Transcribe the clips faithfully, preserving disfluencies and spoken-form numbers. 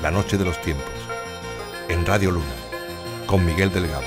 La Noche de los Tiempos, en Radio Luna, con Miguel Delgado.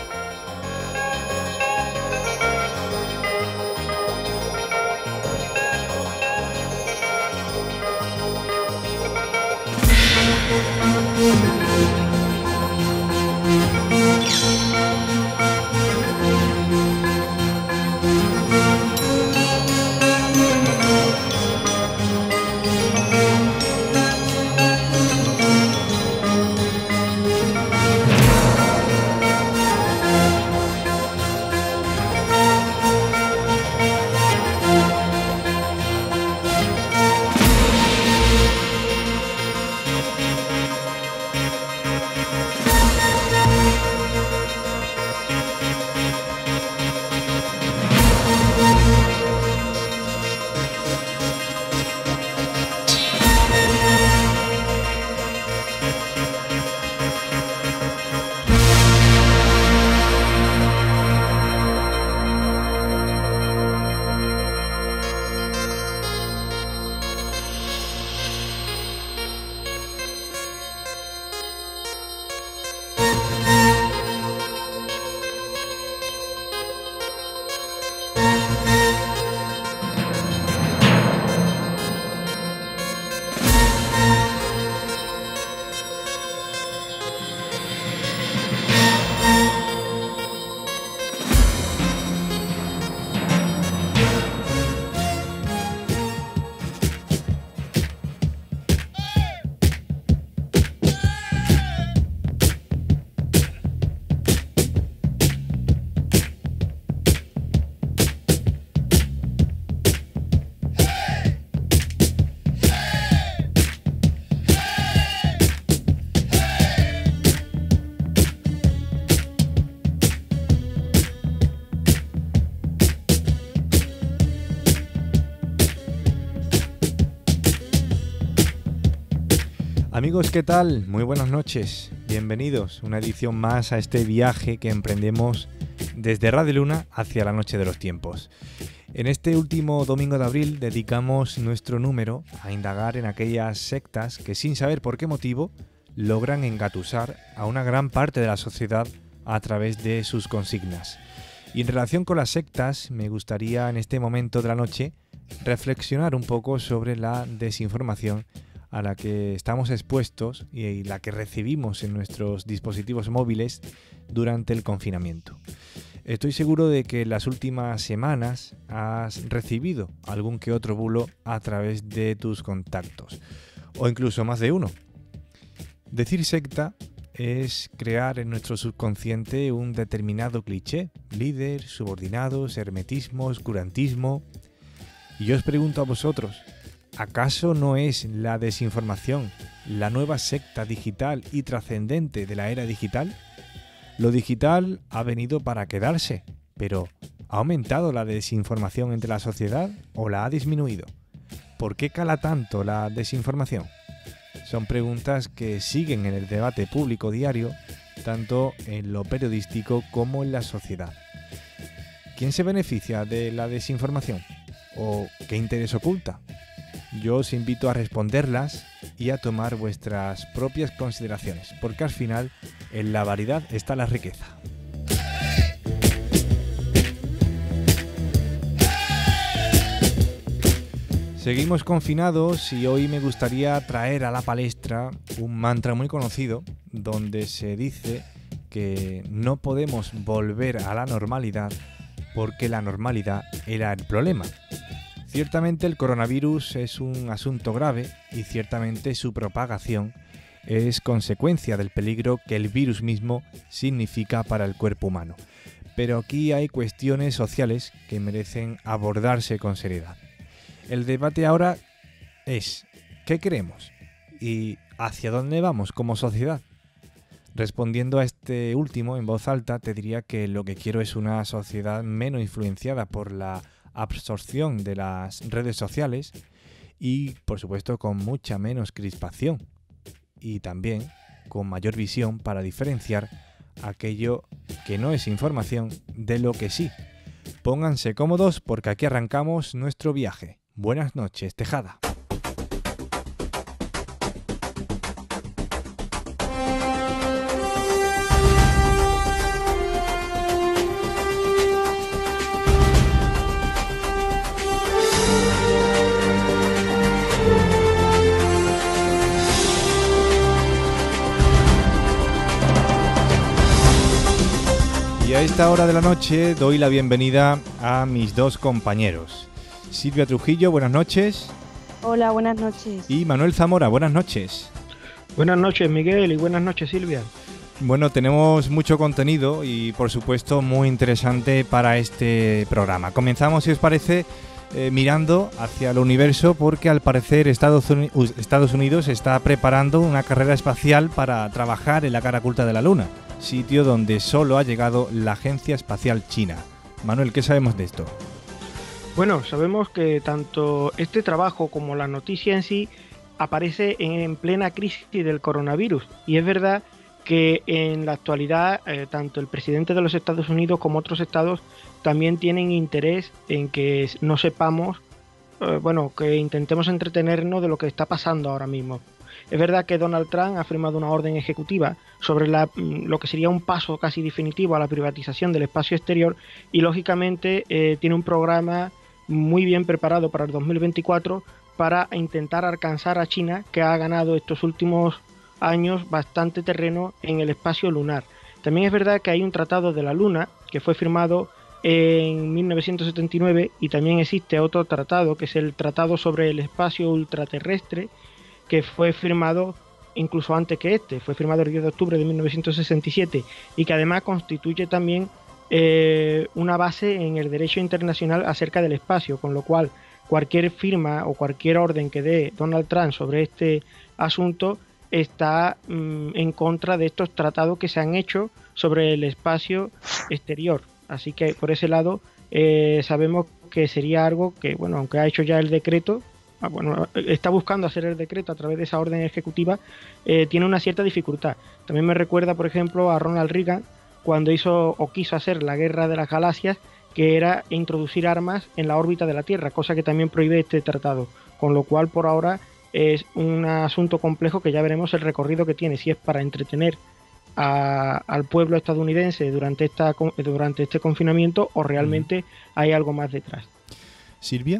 Amigos, ¿qué tal? Muy buenas noches, bienvenidos a una edición más a este viaje que emprendemos desde Radio Luna hacia la Noche de los Tiempos. En este último domingo de abril dedicamos nuestro número a indagar en aquellas sectas que sin saber por qué motivo logran engatusar a una gran parte de la sociedad a través de sus consignas. Y en relación con las sectas, me gustaría en este momento de la noche reflexionar un poco sobre la desinformación a la que estamos expuestos y la que recibimos en nuestros dispositivos móviles durante el confinamiento. Estoy seguro de que en las últimas semanas has recibido algún que otro bulo a través de tus contactos, o incluso más de uno. Decir secta es crear en nuestro subconsciente un determinado cliché: líder, subordinados, hermetismo, oscurantismo. Y yo os pregunto a vosotros, ¿acaso no es la desinformación la nueva secta digital y trascendente de la era digital? Lo digital ha venido para quedarse, pero ¿ha aumentado la desinformación entre la sociedad o la ha disminuido? ¿Por qué cala tanto la desinformación? Son preguntas que siguen en el debate público diario, tanto en lo periodístico como en la sociedad. ¿Quién se beneficia de la desinformación? ¿O qué interés oculta? Yo os invito a responderlas y a tomar vuestras propias consideraciones, porque al final en la variedad está la riqueza. Seguimos confinados y hoy me gustaría traer a la palestra un mantra muy conocido donde se dice que no podemos volver a la normalidad porque la normalidad era el problema. Ciertamente el coronavirus es un asunto grave y ciertamente su propagación es consecuencia del peligro que el virus mismo significa para el cuerpo humano. Pero aquí hay cuestiones sociales que merecen abordarse con seriedad. El debate ahora es ¿qué queremos? ¿Y hacia dónde vamos como sociedad? Respondiendo a este último en voz alta, te diría que lo que quiero es una sociedad menos influenciada por la absorción de las redes sociales y, por supuesto, con mucha menos crispación y también con mayor visión para diferenciar aquello que no es información de lo que sí. Pónganse cómodos porque aquí arrancamos nuestro viaje. Buenas noches, Tejada. esta hora de la noche doy la bienvenida a mis dos compañeros. Silvia Trujillo, buenas noches. Hola, buenas noches. Y Manuel Zamora, buenas noches. Buenas noches, Miguel, y buenas noches, Silvia. Bueno, tenemos mucho contenido y, por supuesto, muy interesante para este programa. Comenzamos, si os parece, eh, mirando hacia el universo, porque al parecer Estados Unidos, Estados Unidos está preparando una carrera espacial para trabajar en la cara oculta de la Luna, sitio donde solo ha llegado la Agencia Espacial China. Manuel, ¿qué sabemos de esto? Bueno, sabemos que tanto este trabajo como la noticia en sí aparece en plena crisis del coronavirus, y es verdad que en la actualidad eh, tanto el presidente de los Estados Unidos como otros estados también tienen interés en que no sepamos, eh, bueno, que intentemos entretenernos de lo que está pasando ahora mismo. Es verdad que Donald Trump ha firmado una orden ejecutiva sobre la, lo que sería un paso casi definitivo a la privatización del espacio exterior y lógicamente eh, tiene un programa muy bien preparado para el dos mil veinticuatro para intentar alcanzar a China, que ha ganado estos últimos años bastante terreno en el espacio lunar. También es verdad que hay un tratado de la Luna que fue firmado en mil novecientos setenta y nueve y también existe otro tratado que es el Tratado sobre el Espacio Ultraterrestre, que fue firmado incluso antes que este, fue firmado el diez de octubre de mil novecientos sesenta y siete y que además constituye también eh, una base en el derecho internacional acerca del espacio, con lo cual cualquier firma o cualquier orden que dé Donald Trump sobre este asunto está mmm, en contra de estos tratados que se han hecho sobre el espacio exterior. Así que por ese lado eh, sabemos que sería algo que, bueno, aunque ha hecho ya el decreto, bueno, está buscando hacer el decreto a través de esa orden ejecutiva, eh, tiene una cierta dificultad. También me recuerda, por ejemplo, a Ronald Reagan cuando hizo o quiso hacer la guerra de las galaxias, que era introducir armas en la órbita de la Tierra, cosa que también prohíbe este tratado, con lo cual por ahora es un asunto complejo que ya veremos el recorrido que tiene, si es para entretener a, al pueblo estadounidense durante, esta, durante este confinamiento o realmente hay algo más detrás. Silvia.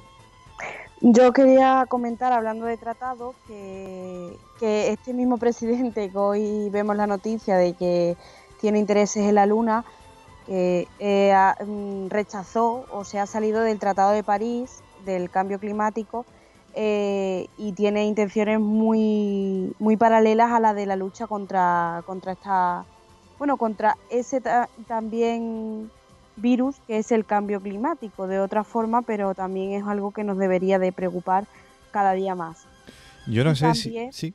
Yo quería comentar, hablando de tratados, que, que este mismo presidente que hoy vemos la noticia de que tiene intereses en la Luna, que eh, ha, rechazó o se ha salido del Tratado de París del cambio climático eh, y tiene intenciones muy muy paralelas a la de la lucha contra contra esta bueno contra ese ta- también virus que es el cambio climático de otra forma, pero también es algo que nos debería de preocupar cada día más. Yo no y sé también, si sí.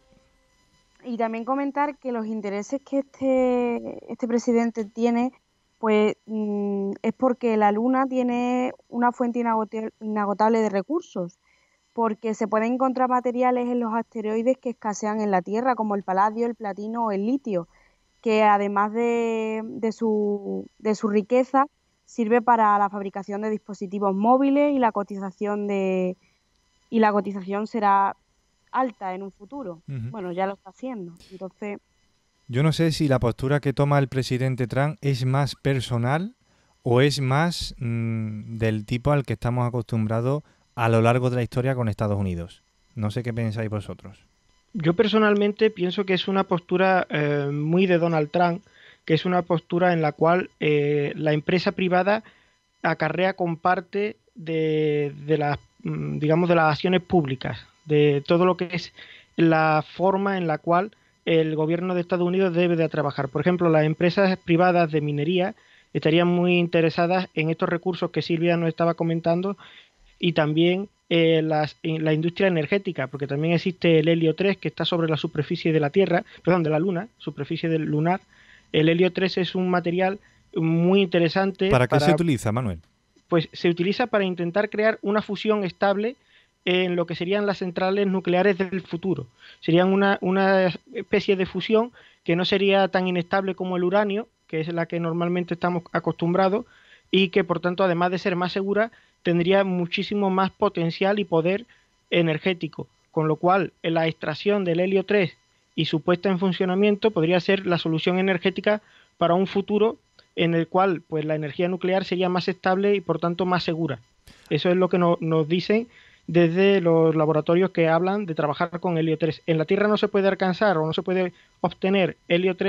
Y también comentar que los intereses que este este presidente tiene, pues mmm, es porque la Luna tiene una fuente inagote- inagotable de recursos, porque se pueden encontrar materiales en los asteroides que escasean en la Tierra, como el paladio, el platino o el litio, que además de, de, su, de su riqueza, sirve para la fabricación de dispositivos móviles y la cotización de y la cotización será alta en un futuro. Uh-huh. Bueno, ya lo está haciendo. Entonces, yo no sé si la postura que toma el presidente Trump es más personal o es más mmm, del tipo al que estamos acostumbrados a lo largo de la historia con Estados Unidos. No sé qué pensáis vosotros. Yo personalmente pienso que es una postura eh, muy de Donald Trump, que es una postura en la cual eh, la empresa privada acarrea con parte de, de las, digamos, de las acciones públicas, de todo lo que es la forma en la cual el gobierno de Estados Unidos debe de trabajar. Por ejemplo, las empresas privadas de minería estarían muy interesadas en estos recursos que Silvia nos estaba comentando y también eh, las, en la industria energética, porque también existe el helio tres que está sobre la superficie de la Tierra, perdón, de la Luna, superficie del lunar. El helio tres es un material muy interesante. ¿Para qué para, se utiliza, Manuel? Pues se utiliza para intentar crear una fusión estable en lo que serían las centrales nucleares del futuro. Serían una, una especie de fusión que no sería tan inestable como el uranio, que es la que normalmente estamos acostumbrados, y que por tanto, además de ser más segura, tendría muchísimo más potencial y poder energético, con lo cual la extracción del helio tres y su puesta en funcionamiento podría ser la solución energética para un futuro en el cual pues la energía nuclear sería más estable y por tanto más segura. Eso es lo que no, nos dicen desde los laboratorios que hablan de trabajar con helio tres. En la Tierra no se puede alcanzar o no se puede obtener helio tres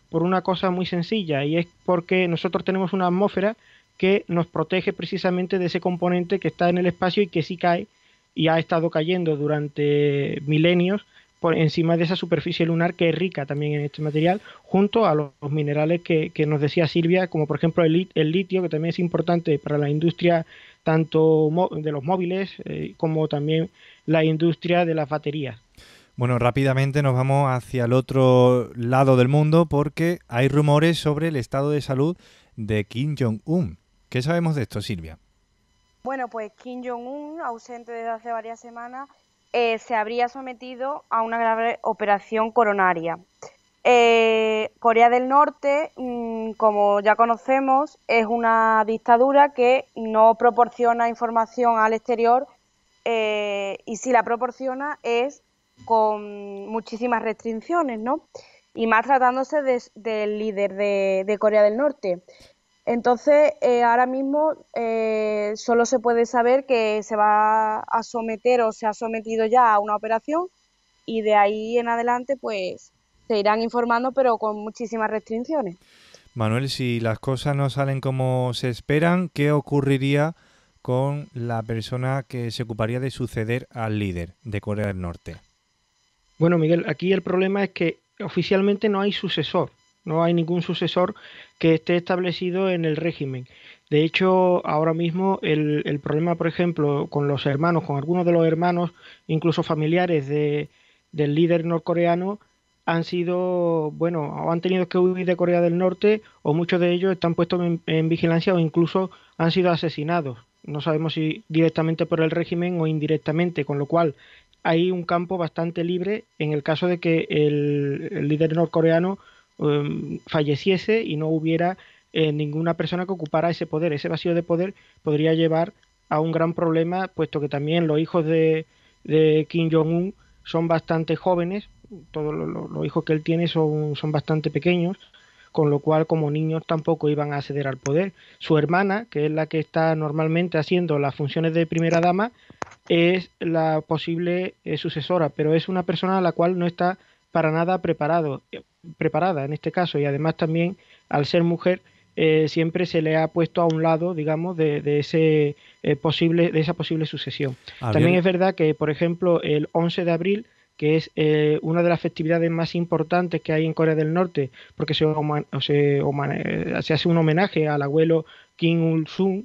por una cosa muy sencilla, y es porque nosotros tenemos una atmósfera que nos protege precisamente de ese componente que está en el espacio y que sí cae y ha estado cayendo durante milenios por encima de esa superficie lunar, que es rica también en este material, junto a los minerales que, que nos decía Silvia, como por ejemplo el, el litio, que también es importante para la industria tanto de los móviles eh, como también la industria de las baterías. Bueno, rápidamente nos vamos hacia el otro lado del mundo porque hay rumores sobre el estado de salud de Kim Jong-un. ¿Qué sabemos de esto, Silvia? Bueno, pues Kim Jong-un, ausente desde hace varias semanas, eh, se habría sometido a una grave operación coronaria. Eh, Corea del Norte, mmm, como ya conocemos, es una dictadura que no proporciona información al exterior eh, y si la proporciona es con muchísimas restricciones, ¿no? Y más tratándose de, del líder de, de Corea del Norte. Entonces, eh, ahora mismo eh, solo se puede saber que se va a someter o se ha sometido ya a una operación y de ahí en adelante pues se irán informando, pero con muchísimas restricciones. Manuel, si las cosas no salen como se esperan, ¿qué ocurriría con la persona que se ocuparía de suceder al líder de Corea del Norte? Bueno, Miguel, aquí el problema es que oficialmente no hay sucesor. No hay ningún sucesor que esté establecido en el régimen. De hecho, ahora mismo el, el problema, por ejemplo, con los hermanos, con algunos de los hermanos, incluso familiares de, del líder norcoreano, han sido, bueno, o han tenido que huir de Corea del Norte, o muchos de ellos están puestos en, en vigilancia o incluso han sido asesinados. No sabemos si directamente por el régimen o indirectamente, con lo cual hay un campo bastante libre en el caso de que el, el líder norcoreano Um, falleciese y no hubiera eh, ninguna persona que ocupara ese poder. Ese vacío de poder podría llevar a un gran problema, puesto que también los hijos de, de Kim Jong-un son bastante jóvenes, todos los, los, los hijos que él tiene son, son bastante pequeños, con lo cual como niños tampoco iban a acceder al poder. Su hermana, que es la que está normalmente haciendo las funciones de primera dama, es la posible eh, sucesora, pero es una persona a la cual no está para nada preparado, preparada en este caso, y además también al ser mujer eh, siempre se le ha puesto a un lado, digamos, de, de ese eh, posible de esa posible sucesión. Habría... También es verdad que, por ejemplo, el once de abril, que es eh, una de las festividades más importantes que hay en Corea del Norte, porque se, se, se hace un homenaje al abuelo Kim Il-sung,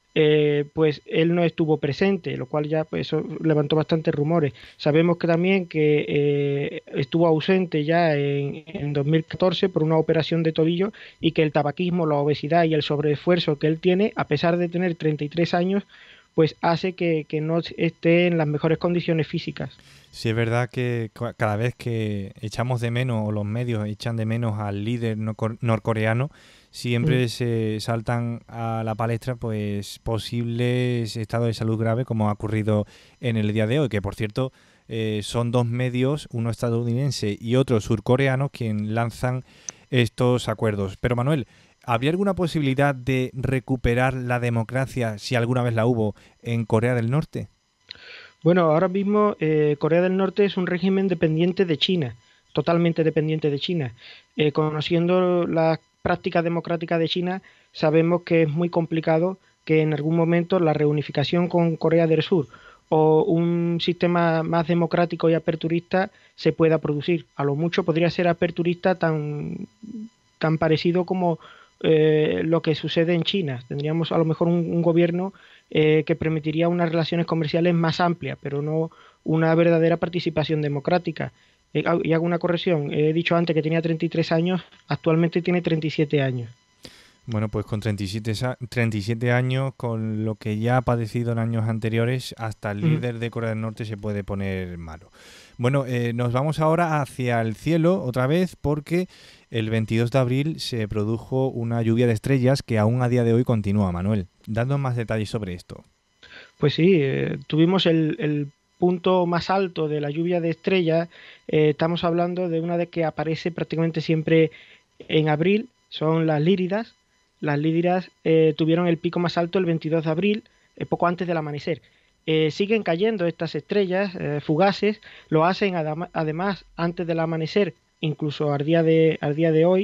Eh, pues él no estuvo presente, lo cual ya pues, eso levantó bastantes rumores. Sabemos que también que eh, estuvo ausente ya en, en dos mil catorce por una operación de tobillo y que el tabaquismo, la obesidad y el sobreesfuerzo que él tiene, a pesar de tener treinta y tres años, pues hace que, que no esté en las mejores condiciones físicas. Sí, es verdad que cada vez que echamos de menos, o los medios echan de menos al líder norcoreano, siempre mm. se saltan a la palestra pues posibles estados de salud grave, como ha ocurrido en el día de hoy, que por cierto eh, son dos medios, uno estadounidense y otro surcoreano, quien lanzan estos acuerdos. Pero Manuel, ¿habría alguna posibilidad de recuperar la democracia, si alguna vez la hubo, en Corea del Norte? Bueno, ahora mismo eh, Corea del Norte es un régimen dependiente de China, totalmente dependiente de China. Eh, conociendo las prácticas democráticas de China, sabemos que es muy complicado que en algún momento la reunificación con Corea del Sur o un sistema más democrático y aperturista se pueda producir. A lo mucho podría ser aperturista tan, tan parecido como eh, lo que sucede en China. Tendríamos a lo mejor un, un gobierno eh, que permitiría unas relaciones comerciales más amplias, pero no una verdadera participación democrática. Eh, y hago una corrección, he dicho antes que tenía treinta y tres años, actualmente tiene treinta y siete años. Bueno, pues con treinta y siete, treinta y siete años, con lo que ya ha padecido en años anteriores, hasta el líder de Corea del Norte se puede poner malo. Bueno, eh, nos vamos ahora hacia el cielo otra vez, porque el veintidós de abril se produjo una lluvia de estrellas que aún a día de hoy continúa. Manuel, dándonos más detalles sobre esto. Pues sí, eh, tuvimos el, el punto más alto de la lluvia de estrellas. Eh, estamos hablando de una de que aparece prácticamente siempre en abril, son las Líridas. Las Líridas eh, tuvieron el pico más alto el veintidós de abril, eh, poco antes del amanecer. Eh, siguen cayendo estas estrellas eh, fugaces, lo hacen adem- además antes del amanecer, incluso al día de, al día de hoy,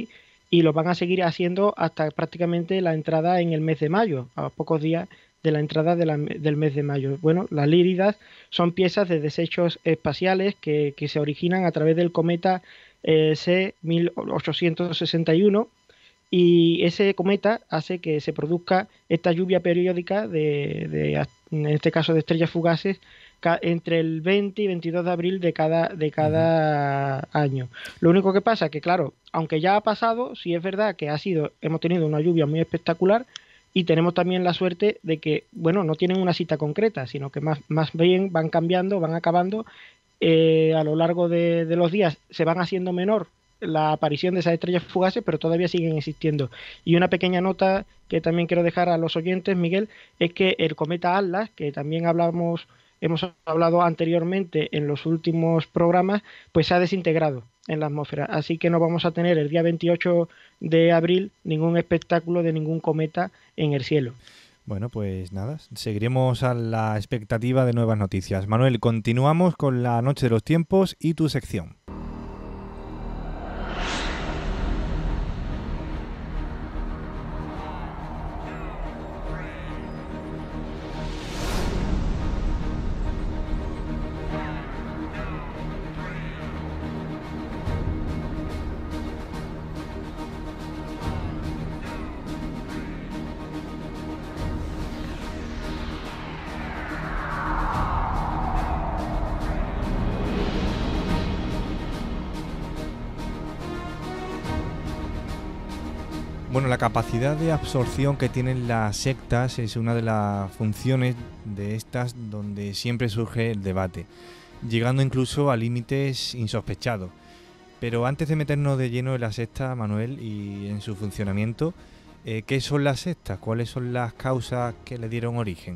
y lo van a seguir haciendo hasta prácticamente la entrada en el mes de mayo, a pocos días de la entrada de la, del mes de mayo. Bueno, las Líridas son piezas de desechos espaciales que, que se originan a través del cometa eh, C mil ochocientos sesenta y uno, y ese cometa hace que se produzca esta lluvia periódica de, de en este caso de estrellas fugaces entre el veinte y veintidós de abril de cada, de cada uh-huh. año. Lo único que pasa es que, claro, aunque ya ha pasado, sí es verdad que ha sido, hemos tenido una lluvia muy espectacular, y tenemos también la suerte de que, bueno, no tienen una cita concreta, sino que más, más bien van cambiando, van acabando, eh, a lo largo de, de los días se van haciendo menor la aparición de esas estrellas fugaces, pero todavía siguen existiendo. Y una pequeña nota que también quiero dejar a los oyentes, Miguel, es que el cometa Atlas, que también hablamos, hemos hablado anteriormente en los últimos programas, pues se ha desintegrado en la atmósfera, así que no vamos a tener el día veintiocho de abril ningún espectáculo de ningún cometa en el cielo. Bueno, pues nada, seguiremos a la expectativa de nuevas noticias. Manuel, continuamos con la Noche de los Tiempos y tu sección. Bueno, la capacidad de absorción que tienen las sectas es una de las funciones de estas donde siempre surge el debate, llegando incluso a límites insospechados. Pero antes de meternos de lleno en la secta, Manuel, y en su funcionamiento, eh, ¿qué son las sectas? ¿Cuáles son las causas que le dieron origen?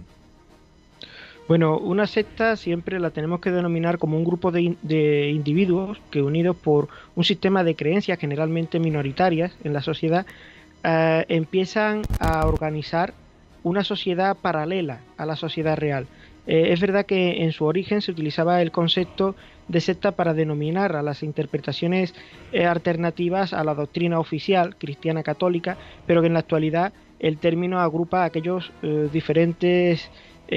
Bueno, una secta siempre la tenemos que denominar como un grupo de, de individuos que, unidos por un sistema de creencias generalmente minoritarias en la sociedad, eh, empiezan a organizar una sociedad paralela a la sociedad real. Eh, es verdad que en su origen se utilizaba el concepto de secta para denominar a las interpretaciones eh, alternativas a la doctrina oficial cristiana católica, pero que en la actualidad el término agrupa a aquellos eh, diferentes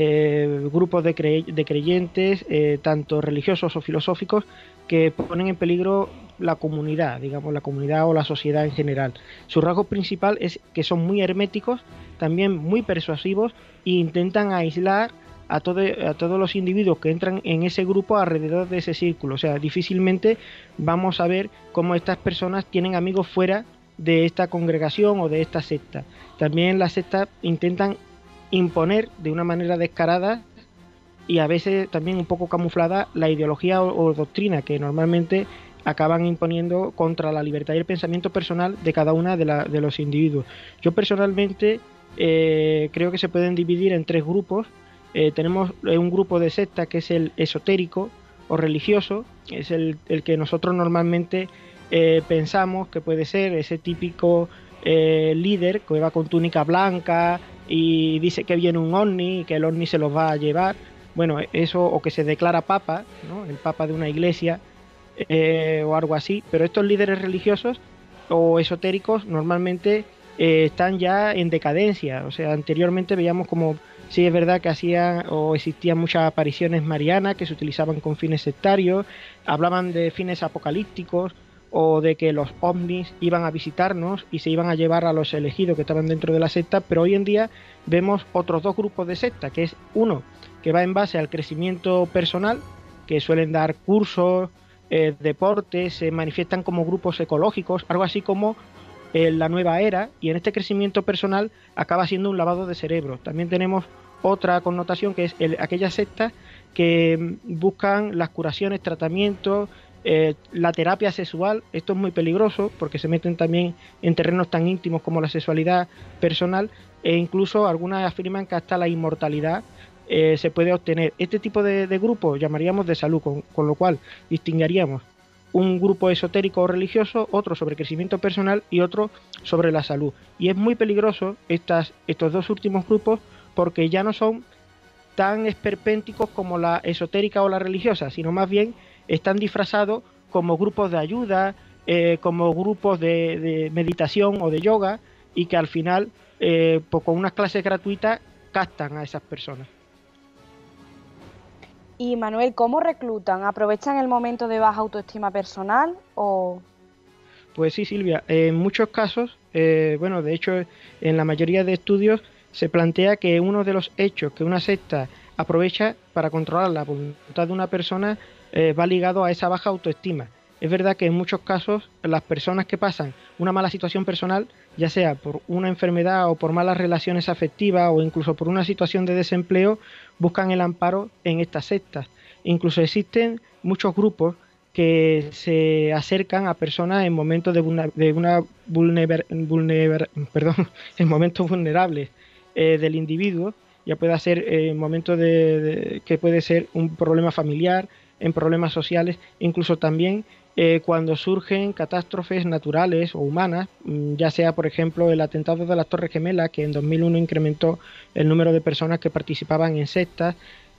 eh, grupos de, cre de creyentes, eh, tanto religiosos o filosóficos, que ponen en peligro la comunidad, digamos la comunidad o la sociedad en general. Su rasgo principal es que son muy herméticos, también muy persuasivos, e intentan aislar a, todo, a todos los individuos que entran en ese grupo alrededor de ese círculo. O sea, difícilmente vamos a ver cómo estas personas tienen amigos fuera de esta congregación o de esta secta. También las sectas intentan imponer de una manera descarada y a veces también un poco camuflada la ideología o, o doctrina que normalmente acaban imponiendo contra la libertad y el pensamiento personal de cada una de, la, de los individuos. Yo personalmente eh, creo que se pueden dividir en tres grupos. Eh, tenemos un grupo de secta que es el esotérico o religioso, es el, el que nosotros normalmente eh, pensamos que puede ser ese típico eh, líder que va con túnica blanca y dice que viene un ovni y que el ovni se los va a llevar. Bueno, eso, o que se declara papa, ¿no? El papa de una iglesia eh, o algo así, pero estos líderes religiosos o esotéricos normalmente eh, están ya en decadencia. O sea, anteriormente veíamos como sí es verdad que hacían o existían muchas apariciones marianas que se utilizaban con fines sectarios, hablaban de fines apocalípticos o de que los ovnis iban a visitarnos y se iban a llevar a los elegidos que estaban dentro de la secta, pero hoy en día vemos otros dos grupos de secta, que es uno que va en base al crecimiento personal, que suelen dar cursos, eh, deportes, se manifiestan como grupos ecológicos, algo así como eh, la nueva era, y en este crecimiento personal acaba siendo un lavado de cerebro. También tenemos otra connotación que es el, aquellas sectas que buscan las curaciones, tratamientos, eh, la terapia sexual. Esto es muy peligroso porque se meten también en terrenos tan íntimos como la sexualidad personal, e incluso algunas afirman que hasta la inmortalidad eh, se puede obtener. Este tipo de, de grupos llamaríamos de salud, con, con lo cual distinguiríamos un grupo esotérico o religioso, otro sobre crecimiento personal y otro sobre la salud. Y es muy peligroso estas, estos dos últimos grupos porque ya no son tan esperpénticos como la esotérica o la religiosa, sino más bien están disfrazados como grupos de ayuda, eh, como grupos de, de meditación o de yoga, y que al final, eh, pues con unas clases gratuitas, captan a esas personas. Y Manuel, ¿cómo reclutan? ¿Aprovechan el momento de baja autoestima personal o...? Pues sí, Silvia, en muchos casos, eh, bueno, de hecho, en la mayoría de estudios se plantea que uno de los hechos que una secta aprovecha para controlar la voluntad de una persona eh, va ligado a esa baja autoestima. Es verdad que en muchos casos las personas que pasan una mala situación personal, ya sea por una enfermedad o por malas relaciones afectivas o incluso por una situación de desempleo, buscan el amparo en estas sectas. Incluso existen muchos grupos que se acercan a personas en momentos de, vulner, de una vulner, vulner, perdón, en momentos vulnerables eh, del individuo, ya puede ser en eh, momentos de, de, que puede ser un problema familiar, en problemas sociales, incluso también eh, cuando surgen catástrofes naturales o humanas, ya sea por ejemplo el atentado de las Torres Gemelas, que en dos mil uno incrementó el número de personas que participaban en sectas,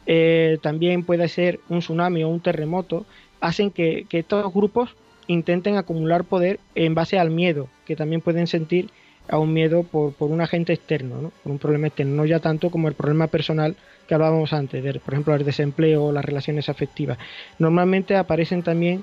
eh, también puede ser un tsunami o un terremoto, hacen que, que estos grupos intenten acumular poder en base al miedo, que también pueden sentir a un miedo por, por un agente externo, ¿no? Por un problema externo, no ya tanto como el problema personal que hablábamos antes, de, por ejemplo, el desempleo o las relaciones afectivas. Normalmente aparecen también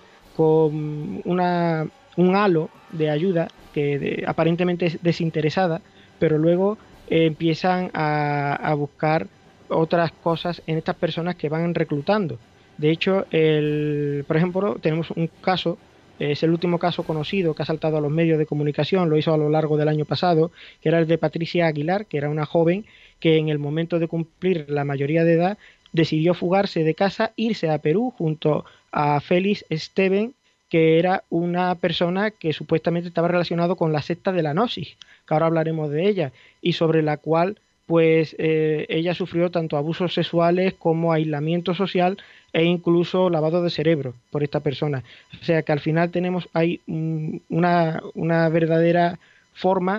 con una, un halo de ayuda que de, aparentemente es desinteresada, pero luego eh, empiezan a, a buscar otras cosas en estas personas que van reclutando. De hecho, el, por ejemplo, tenemos un caso, es el último caso conocido que ha saltado a los medios de comunicación, lo hizo a lo largo del año pasado, que era el de Patricia Aguilar, que era una joven que en el momento de cumplir la mayoría de edad decidió fugarse de casa, irse a Perú junto a Félix Esteban, que era una persona que supuestamente estaba relacionado con la secta de la Gnosis, que ahora hablaremos de ella, y sobre la cual pues eh, ella sufrió tanto abusos sexuales como aislamiento social e incluso lavado de cerebro por esta persona. O sea que al final tenemos hay um, una, una verdadera forma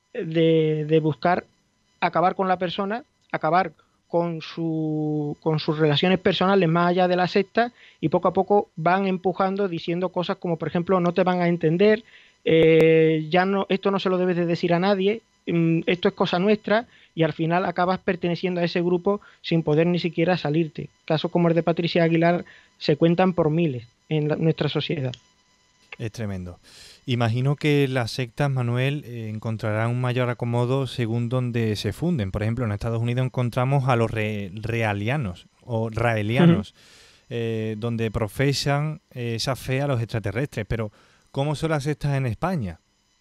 de, de buscar acabar con la persona, acabar con, su, con sus relaciones personales más allá de la secta, y poco a poco van empujando diciendo cosas como, por ejemplo, no te van a entender, eh, ya no, esto no se lo debes de decir a nadie, um, esto es cosa nuestra, y al final acabas perteneciendo a ese grupo sin poder ni siquiera salirte. Casos como el de Patricia Aguilar se cuentan por miles en la, nuestra sociedad. Es tremendo. Imagino que las sectas, Manuel, eh, encontrarán un mayor acomodo según donde se funden. Por ejemplo, en Estados Unidos encontramos a los re realianos o raelianos, uh-huh. eh, donde profesan eh, esa fe a los extraterrestres. Pero, ¿cómo son las sectas en España?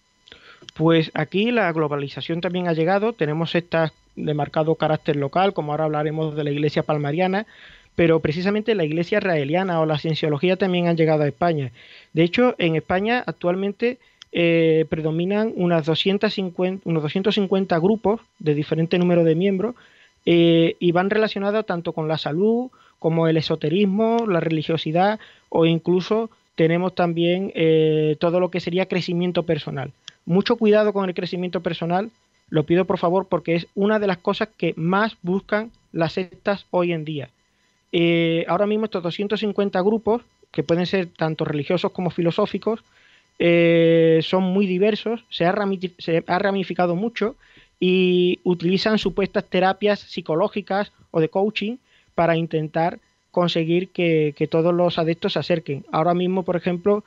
Pues aquí la globalización también ha llegado, tenemos sectas de marcado carácter local, como ahora hablaremos de la iglesia palmariana, pero precisamente la iglesia raeliana o la cienciología también han llegado a España. De hecho, en España actualmente eh, predominan unas doscientos cincuenta, unos doscientos cincuenta grupos de diferente número de miembros eh, y van relacionados tanto con la salud como el esoterismo, la religiosidad, o incluso tenemos también eh, todo lo que sería crecimiento personal. Mucho cuidado con el crecimiento personal, lo pido por favor, porque es una de las cosas que más buscan las sectas hoy en día. Eh, ahora mismo estos doscientos cincuenta grupos, que pueden ser tanto religiosos como filosóficos, eh, son muy diversos, se ha, se ha ramificado mucho y utilizan supuestas terapias psicológicas o de coaching para intentar conseguir que, que todos los adeptos se acerquen. Ahora mismo, por ejemplo,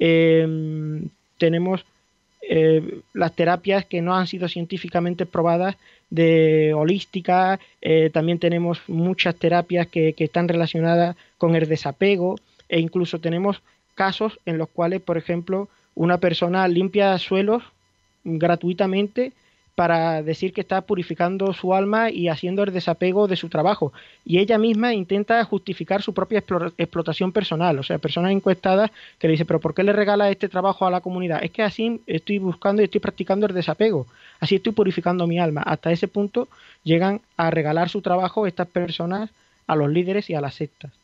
eh, tenemos Eh, las terapias que no han sido científicamente probadas de holística, eh, también tenemos muchas terapias que, que están relacionadas con el desapego, e incluso tenemos casos en los cuales, por ejemplo, una persona limpia suelos gratuitamente para decir que está purificando su alma y haciendo el desapego de su trabajo, y ella misma intenta justificar su propia explotación personal. O sea, personas encuestadas que le dicen, pero ¿por qué le regala este trabajo a la comunidad? Es que así estoy buscando y estoy practicando el desapego, así estoy purificando mi alma. Hasta ese punto llegan a regalar su trabajo estas personas a los líderes y a las sectas.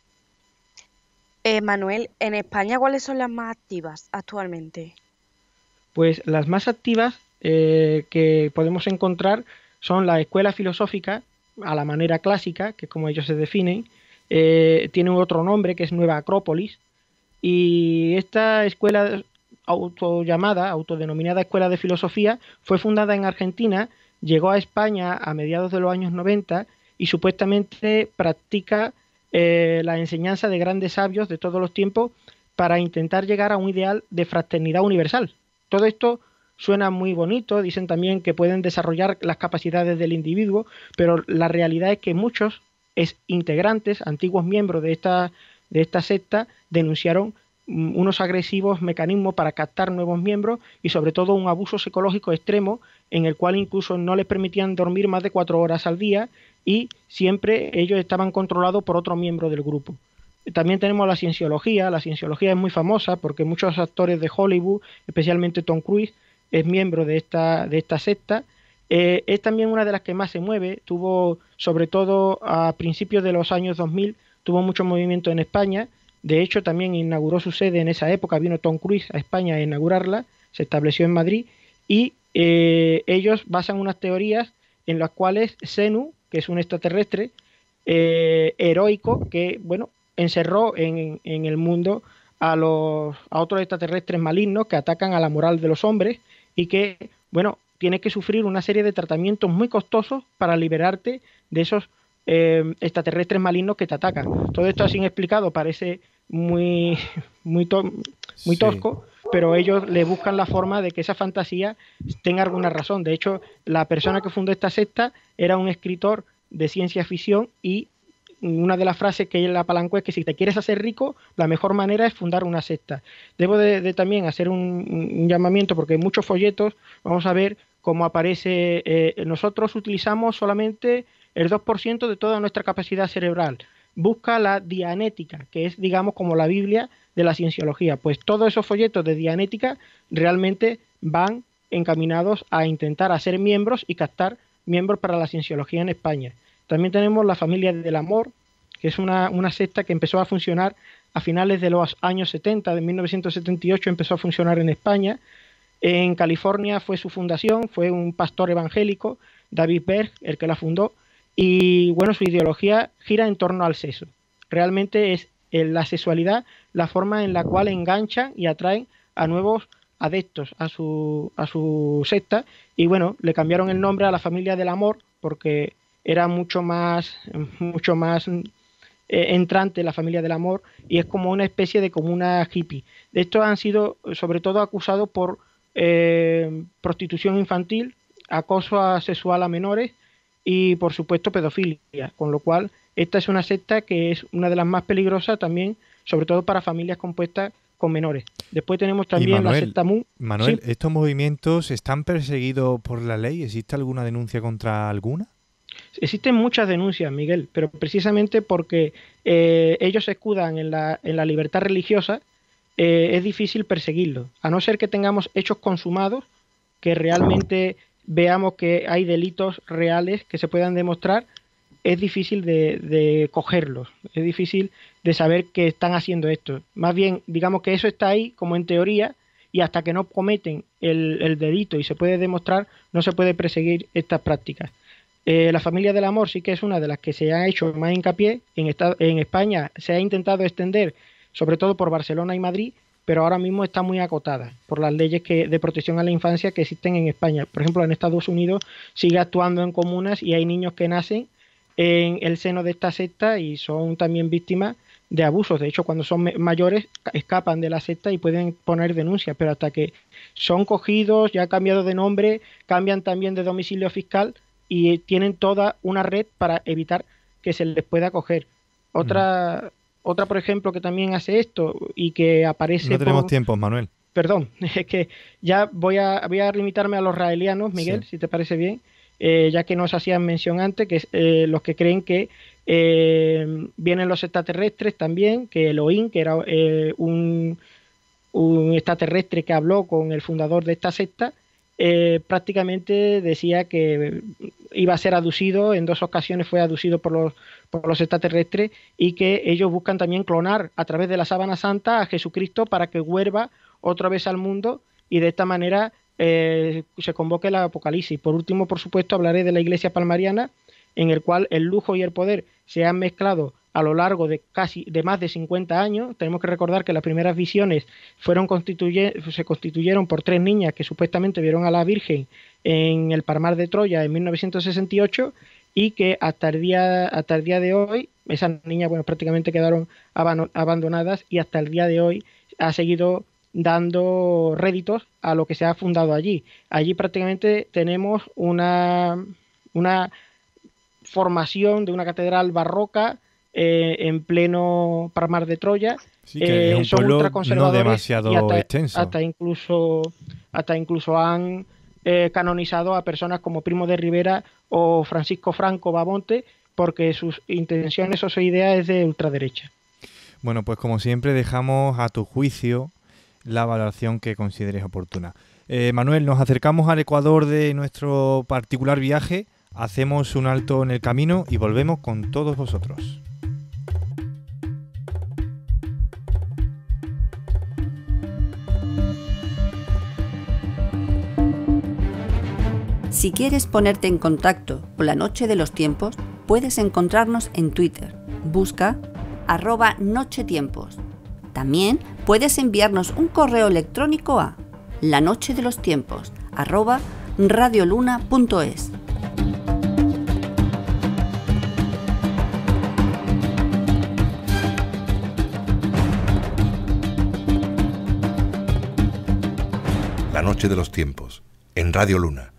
Eh, Manuel, en España, ¿cuáles son las más activas actualmente? Pues las más activas Eh, que podemos encontrar son la escuela filosófica a la manera clásica, que es como ellos se definen, eh, tiene otro nombre que es Nueva Acrópolis, y esta escuela autollamada, autodenominada Escuela de Filosofía, fue fundada en Argentina, llegó a España a mediados de los años noventa y supuestamente practica eh, la enseñanza de grandes sabios de todos los tiempos para intentar llegar a un ideal de fraternidad universal. Todo esto suena muy bonito, dicen también que pueden desarrollar las capacidades del individuo, pero la realidad es que muchos es, integrantes, antiguos miembros de esta, de esta secta, denunciaron unos agresivos mecanismos para captar nuevos miembros y sobre todo un abuso psicológico extremo en el cual incluso no les permitían dormir más de cuatro horas al día y siempre ellos estaban controlados por otro miembro del grupo. También tenemos la cienciología. La cienciología es muy famosa porque muchos actores de Hollywood, especialmente Tom Cruise, es miembro de esta, de esta secta. Eh, es también una de las que más se mueve. Tuvo, sobre todo a principios de los años dos mil, tuvo mucho movimiento en España. De hecho, también inauguró su sede en esa época. Vino Tom Cruise a España a inaugurarla. Se estableció en Madrid. Y eh, ellos basan unas teorías en las cuales Xenu, que es un extraterrestre eh, heroico, que, bueno, encerró en, en el mundo a, los, a otros extraterrestres malignos que atacan a la moral de los hombres y que, bueno, tienes que sufrir una serie de tratamientos muy costosos para liberarte de esos eh, extraterrestres malignos que te atacan. Todo esto así explicado parece muy, muy, to muy tosco, sí, pero ellos le buscan la forma de que esa fantasía tenga alguna razón. De hecho, la persona que fundó esta secta era un escritor de ciencia ficción y una de las frases que él apalancó es que si te quieres hacer rico, la mejor manera es fundar una secta. Debo de, de también hacer un, un llamamiento porque en muchos folletos vamos a ver cómo aparece, eh, nosotros utilizamos solamente el dos por ciento de toda nuestra capacidad cerebral. Busca la dianética, que es, digamos, como la Biblia de la cienciología. Pues todos esos folletos de dianética realmente van encaminados a intentar hacer miembros y captar miembros para la cienciología en España. También tenemos la Familia del Amor, que es una, una secta que empezó a funcionar a finales de los años setenta, de mil novecientos setenta y ocho empezó a funcionar en España. En California fue su fundación, fue un pastor evangélico, David Berg, el que la fundó, y bueno, su ideología gira en torno al sexo. Realmente es la sexualidad la forma en la cual enganchan y atraen a nuevos adeptos a su, a su secta, y bueno, le cambiaron el nombre a la Familia del Amor porque era mucho más, mucho más eh, entrante la Familia del Amor y es como una especie de comuna hippie. De estos han sido sobre todo acusados por eh, prostitución infantil, acoso sexual a menores y por supuesto pedofilia, con lo cual esta es una secta que es una de las más peligrosas también, sobre todo para familias compuestas con menores. Después tenemos también Manuel, la secta Mu. Manuel, ¿sí? ¿Estos movimientos están perseguidos por la ley? ¿Existe alguna denuncia contra alguna? Existen muchas denuncias, Miguel, pero precisamente porque eh, ellos se escudan en la, en la libertad religiosa, eh, es difícil perseguirlos, a no ser que tengamos hechos consumados, que realmente veamos que hay delitos reales que se puedan demostrar, es difícil de, de cogerlos, es difícil de saber que están haciendo esto. Más bien, digamos que eso está ahí como en teoría, y hasta que no cometen el, el delito y se puede demostrar, no se puede perseguir estas prácticas. Eh, la Familia del Amor sí que es una de las que se ha hecho más hincapié. En, esta, en España se ha intentado extender, sobre todo por Barcelona y Madrid, pero ahora mismo está muy acotada por las leyes que, de protección a la infancia que existen en España. Por ejemplo, en Estados Unidos sigue actuando en comunas y hay niños que nacen en el seno de esta secta y son también víctimas de abusos. De hecho, cuando son mayores escapan de la secta y pueden poner denuncias, pero hasta que son cogidos, ya han cambiado de nombre, cambian también de domicilio fiscal y tienen toda una red para evitar que se les pueda coger. Otra, mm. otra por ejemplo, que también hace esto y que aparece... No tenemos por... tiempo, Manuel. Perdón, es que ya voy a, voy a limitarme a los raelianos, Miguel, sí. si te parece bien, eh, ya que nos hacían mención antes, que es eh, los que creen que eh, vienen los extraterrestres también, que Elohim, que era eh, un, un extraterrestre que habló con el fundador de esta secta, Eh, prácticamente decía que iba a ser aducido, en dos ocasiones fue aducido por los, por los extraterrestres y que ellos buscan también clonar a través de la sábana santa a Jesucristo para que vuelva otra vez al mundo y de esta manera eh, se convoque el apocalipsis. Por último, por supuesto, hablaré de la Iglesia Palmariana, en el cual el lujo y el poder se han mezclado a lo largo de casi de más de cincuenta años. Tenemos que recordar que las primeras visiones fueron constituye, se constituyeron por tres niñas que supuestamente vieron a la Virgen en el Palmar de Troya en mil novecientos sesenta y ocho, y que hasta el día, hasta el día de hoy esas niñas, bueno, prácticamente quedaron abandonadas, y hasta el día de hoy ha seguido dando réditos a lo que se ha fundado allí. Allí prácticamente tenemos una, una formación de una catedral barroca eh, en pleno Palmar de Troya. Sí, que eh, es un son pueblo no ultraconservadores demasiado y hasta, extenso. hasta incluso hasta incluso han eh, canonizado a personas como Primo de Rivera o Francisco Franco Bamonte, porque sus intenciones o su idea es de ultraderecha. Bueno, pues como siempre dejamos a tu juicio la valoración que consideres oportuna. Eh, Manuel, nos acercamos al Ecuador de nuestro particular viaje, hacemos un alto en el camino y volvemos con todos vosotros. Si quieres ponerte en contacto con la Noche de los Tiempos, puedes encontrarnos en Twitter. Busca arroba nochetiempos. También puedes enviarnos un correo electrónico a lanochedelostiempos arroba radioluna punto es. La Noche de los Tiempos, en Radio Luna.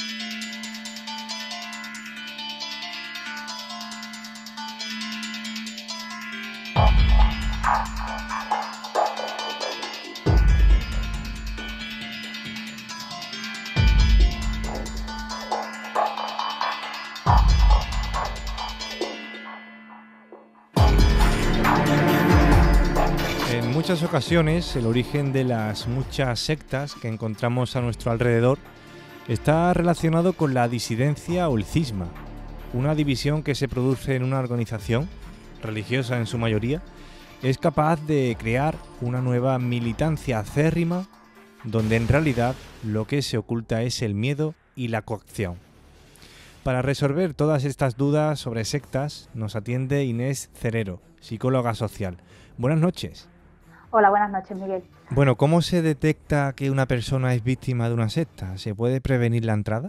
En muchas ocasiones, el origen de las muchas sectas que encontramos a nuestro alrededor está relacionado con la disidencia o el cisma, una división que se produce en una organización, religiosa en su mayoría, es capaz de crear una nueva militancia acérrima donde en realidad lo que se oculta es el miedo y la coacción. Para resolver todas estas dudas sobre sectas nos atiende Inés Cerero, psicóloga social. Buenas noches. Hola, buenas noches, Miguel. Bueno, ¿cómo se detecta que una persona es víctima de una secta? ¿Se puede prevenir la entrada?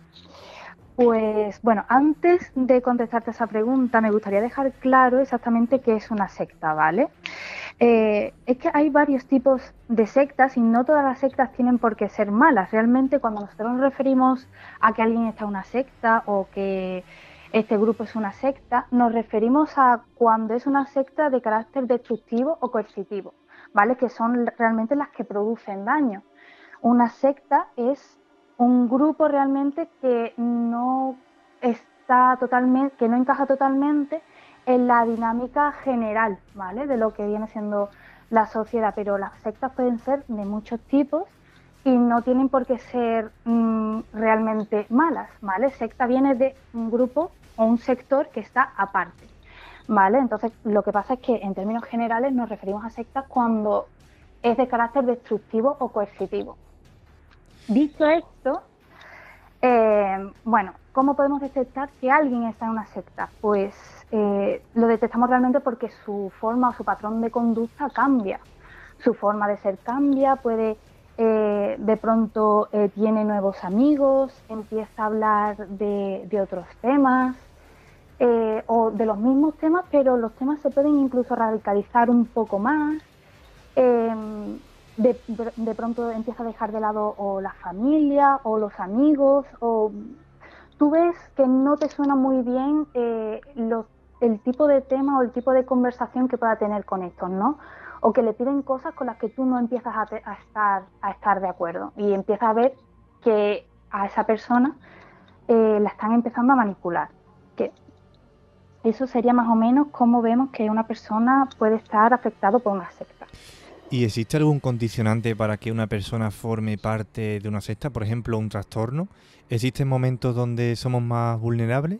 Pues bueno, antes de contestarte esa pregunta, me gustaría dejar claro exactamente qué es una secta, ¿vale? Eh, es que hay varios tipos de sectas y no todas las sectas tienen por qué ser malas. Realmente, cuando nosotros nos referimos a que alguien está en una secta o que este grupo es una secta, nos referimos a cuando es una secta de carácter destructivo o coercitivo, ¿vale? Que son realmente las que producen daño. Una secta es un grupo realmente que no está totalmente, que no encaja totalmente en la dinámica general, ¿vale? De lo que viene siendo la sociedad, pero las sectas pueden ser de muchos tipos y no tienen por qué ser mmm, realmente malas, ¿vale? Secta viene de un grupo o un sector que está aparte, ¿vale? Entonces, lo que pasa es que en términos generales nos referimos a sectas cuando es de carácter destructivo o coercitivo. Dicho esto, eh, bueno, ¿cómo podemos detectar que alguien está en una secta? Pues eh, lo detectamos realmente porque su forma o su patrón de conducta cambia. Su forma de ser cambia, puede, eh, de pronto eh, tiene nuevos amigos, empieza a hablar de, de otros temas, eh, o de los mismos temas, pero los temas se pueden incluso radicalizar un poco más. Eh, De, de pronto empieza a dejar de lado o la familia o los amigos, o tú ves que no te suena muy bien eh, lo, el tipo de tema o el tipo de conversación que pueda tener con estos, ¿no? O que le piden cosas con las que tú no empiezas a, te, a, estar, a estar de acuerdo y empiezas a ver que a esa persona eh, la están empezando a manipular. Que eso sería más o menos cómo vemos que una persona puede estar afectado por una secta. ¿Y existe algún condicionante para que una persona forme parte de una secta? Por ejemplo, un trastorno. ¿Existen momentos donde somos más vulnerables?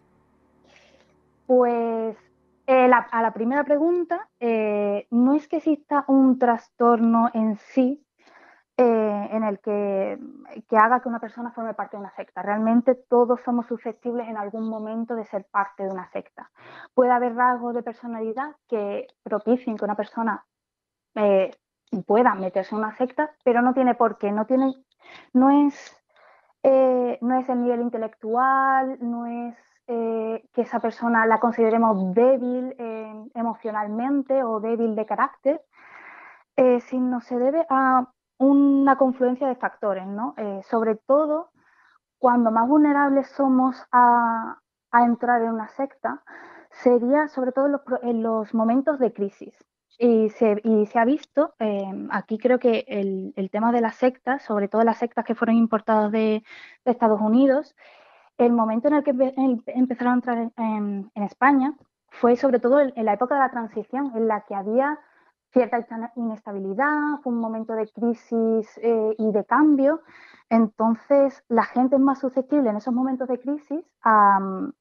Pues eh, la, a la primera pregunta, eh, no es que exista un trastorno en sí, eh, en el que, que haga que una persona forme parte de una secta. Realmente todos somos susceptibles en algún momento de ser parte de una secta. Puede haber rasgos de personalidad que propicien que una persona eh, pueda meterse en una secta, pero no tiene por qué, no, tiene, no, es, eh, no es el nivel intelectual, no es eh, que esa persona la consideremos débil eh, emocionalmente o débil de carácter, eh, sino se debe a una confluencia de factores, ¿no? Eh, sobre todo cuando más vulnerables somos a, a entrar en una secta, sería sobre todo en los, en los momentos de crisis. Y se, y se ha visto, eh, aquí creo que el, el, tema de las sectas, sobre todo las sectas que fueron importadas de, de Estados Unidos, el momento en el que empe, empezaron a entrar en, en España fue sobre todo en, en la época de la transición, en la que había cierta inestabilidad, fue un momento de crisis eh, y de cambio. Entonces, la gente es más susceptible en esos momentos de crisis a,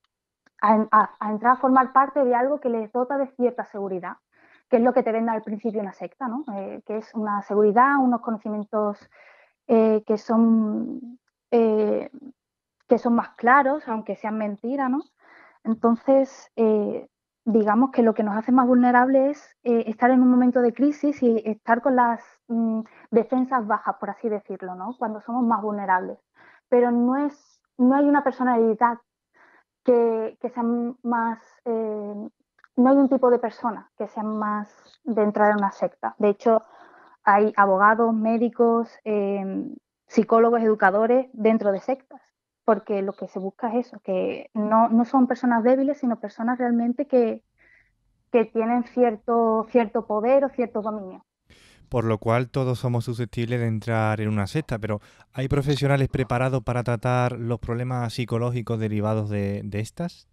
a, a entrar a formar parte de algo que les dota de cierta seguridad, que es lo que te vende al principio una secta, ¿no? Eh, que es una seguridad, unos conocimientos eh, que son eh, que son más claros, aunque sean mentiras, ¿no? Entonces, eh, digamos que lo que nos hace más vulnerables es eh, estar en un momento de crisis y estar con las mm, defensas bajas, por así decirlo, ¿no? Cuando somos más vulnerables. Pero no, es, no hay una personalidad que, que sea más... Eh, no hay un tipo de persona que sea más de entrar en una secta. De hecho, hay abogados, médicos, eh, psicólogos, educadores dentro de sectas, porque lo que se busca es eso, que no, no son personas débiles, sino personas realmente que, que tienen cierto, cierto poder o cierto dominio. Por lo cual todos somos susceptibles de entrar en una secta, pero ¿hay profesionales preparados para tratar los problemas psicológicos derivados de, de estas?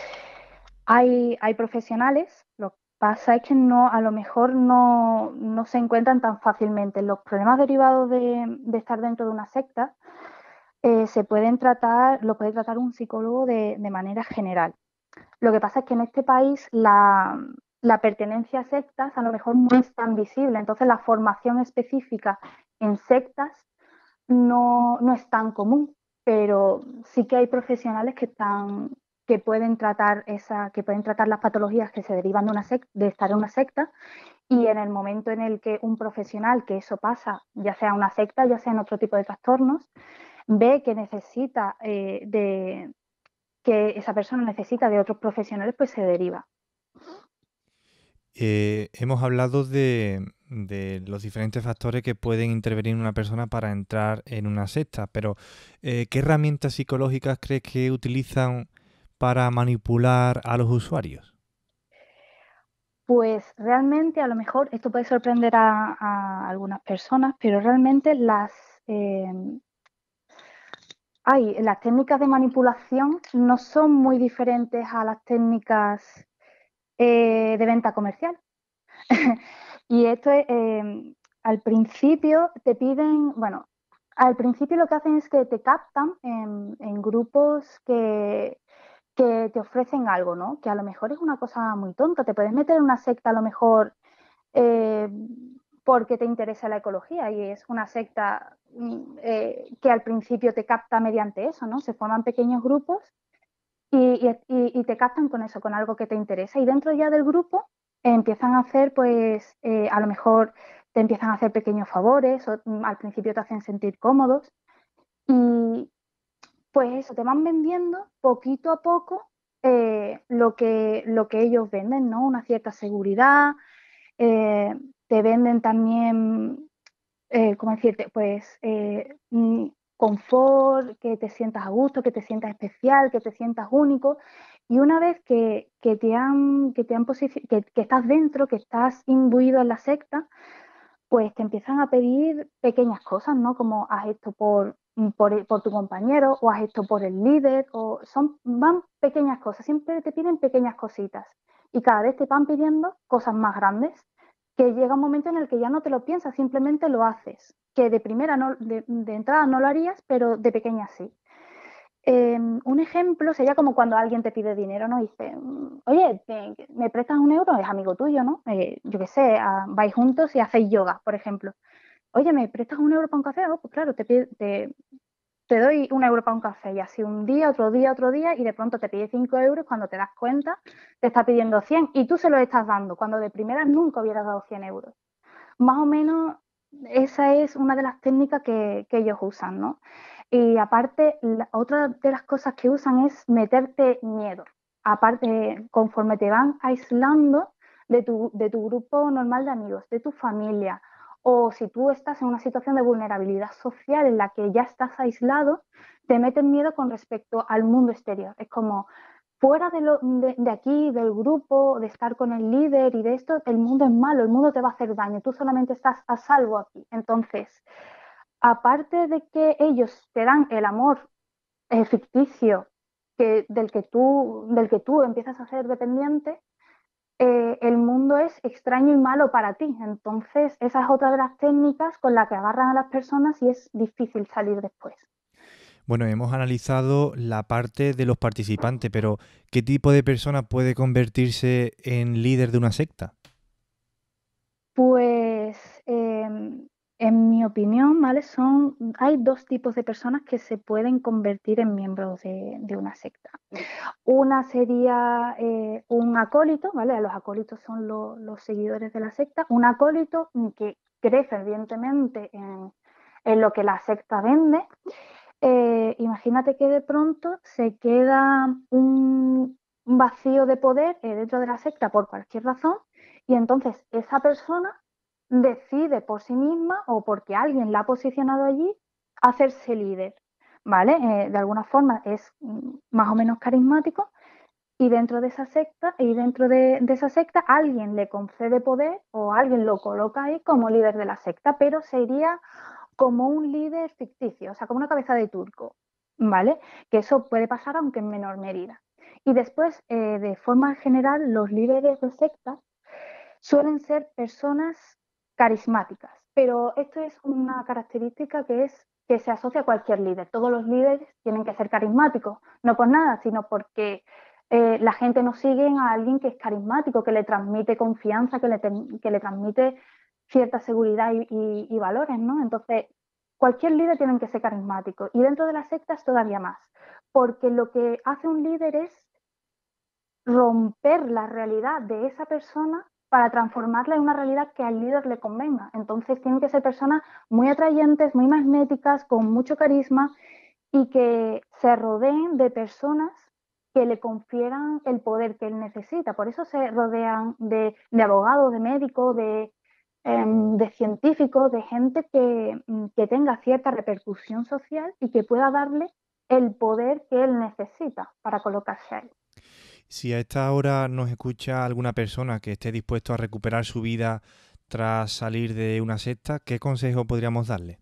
Hay, hay profesionales, lo que pasa es que no, a lo mejor no, no se encuentran tan fácilmente. Los problemas derivados de, de estar dentro de una secta eh, se pueden tratar, lo puede tratar un psicólogo de, de manera general. Lo que pasa es que en este país la, la pertenencia a sectas a lo mejor no es tan visible, entonces la formación específica en sectas no, no es tan común, pero sí que hay profesionales que están que pueden tratar esa, que pueden tratar las patologías que se derivan de una secta, de estar en una secta, y en el momento en el que un profesional que eso pasa, ya sea en una secta, ya sea en otro tipo de trastornos, ve que necesita eh, de que esa persona necesita de otros profesionales, pues se deriva. Eh, hemos hablado de, de los diferentes factores que pueden intervenir en una persona para entrar en una secta, pero eh, ¿qué herramientas psicológicas crees que utilizan para manipular a los usuarios? Pues realmente a lo mejor esto puede sorprender a, a algunas personas, pero realmente las, eh, hay, las técnicas de manipulación no son muy diferentes a las técnicas eh, de venta comercial. Y esto es, eh, al principio te piden, bueno, al principio lo que hacen es que te captan en, en grupos que, que te ofrecen algo, ¿no? Que a lo mejor es una cosa muy tonta, te puedes meter en una secta a lo mejor eh, porque te interesa la ecología y es una secta eh, que al principio te capta mediante eso, ¿no? Se forman pequeños grupos y, y, y te captan con eso, con algo que te interesa y dentro ya del grupo eh, empiezan a hacer, pues, eh, a lo mejor te empiezan a hacer pequeños favores o mm, al principio te hacen sentir cómodos y pues eso, te van vendiendo poquito a poco eh, lo, que, lo que ellos venden, ¿no? Una cierta seguridad, eh, te venden también, eh, ¿cómo decirte? Pues eh, confort, que te sientas a gusto, que te sientas especial, que te sientas único. Y una vez que, que te han, que, te han que, que estás dentro, que estás imbuido en la secta, pues te empiezan a pedir pequeñas cosas, ¿no? Como haz esto por, por, por tu compañero o haz esto por el líder, o son, van pequeñas cosas, siempre te piden pequeñas cositas y cada vez te van pidiendo cosas más grandes, que llega un momento en el que ya no te lo piensas, simplemente lo haces, que de primera, no, de, de entrada no lo harías, pero de pequeña sí. Eh, un ejemplo sería como cuando alguien te pide dinero, ¿no? Y dice, oye, ¿te, ¿me prestas un euro? Es amigo tuyo, ¿no? Eh, yo qué sé, a, vais juntos y hacéis yoga, por ejemplo. oye, ¿me prestas un euro para un café? Oh, pues claro, te, te, te doy un euro para un café. Y así un día, otro día, otro día, y de pronto te pide cinco euros, cuando te das cuenta te está pidiendo cien y tú se lo estás dando, cuando de primera nunca hubieras dado cien euros. Más o menos esa es una de las técnicas que, que ellos usan, ¿no? Y aparte, la, otra de las cosas que usan es meterte miedo. Aparte, conforme te van aislando de tu, de tu grupo normal de amigos, de tu familia, o si tú estás en una situación de vulnerabilidad social en la que ya estás aislado, te meten miedo con respecto al mundo exterior. Es como, fuera de, lo, de, de aquí, del grupo, de estar con el líder y de esto, el mundo es malo, el mundo te va a hacer daño, tú solamente estás a salvo aquí. Entonces, aparte de que ellos te dan el amor eh, ficticio que, del, que tú, del que tú empiezas a ser dependiente, eh, el mundo es extraño y malo para ti. Entonces, esa es otra de las técnicas con la que agarran a las personas y es difícil salir después. Bueno, hemos analizado la parte de los participantes, pero ¿qué tipo de persona puede convertirse en líder de una secta? Pues eh, en mi opinión, ¿vale? Son, hay dos tipos de personas que se pueden convertir en miembros de, de una secta. Una sería eh, un acólito, ¿vale? Los acólitos son lo, los seguidores de la secta. Un acólito que cree fervientemente en, en lo que la secta vende. Eh, imagínate que de pronto se queda un vacío de poder eh, dentro de la secta por cualquier razón y entonces esa persona decide por sí misma o porque alguien la ha posicionado allí hacerse líder, ¿vale? Eh, de alguna forma es mm, más o menos carismático y dentro de esa secta y dentro de, de esa secta alguien le concede poder o alguien lo coloca ahí como líder de la secta, pero sería como un líder ficticio, o sea, como una cabeza de turco, ¿vale? Que eso puede pasar aunque en menor medida. Y después, eh, de forma general, los líderes de sectas suelen ser personas carismáticas, pero esto es una característica que es que se asocia a cualquier líder. Todos los líderes tienen que ser carismáticos, no por nada, sino porque eh, la gente no sigue a alguien que es carismático, que le transmite confianza, que le, que le transmite cierta seguridad y, y, y valores, ¿no? Entonces, cualquier líder tiene que ser carismático y dentro de las sectas todavía más, porque lo que hace un líder es romper la realidad de esa persona para transformarla en una realidad que al líder le convenga. Entonces tienen que ser personas muy atrayentes, muy magnéticas, con mucho carisma y que se rodeen de personas que le confieran el poder que él necesita. Por eso se rodean de, de abogados, de médicos, de, eh, de científicos, de gente que, que tenga cierta repercusión social y que pueda darle el poder que él necesita para colocarse ahí. Si a esta hora nos escucha alguna persona que esté dispuesto a recuperar su vida tras salir de una secta, ¿qué consejo podríamos darle?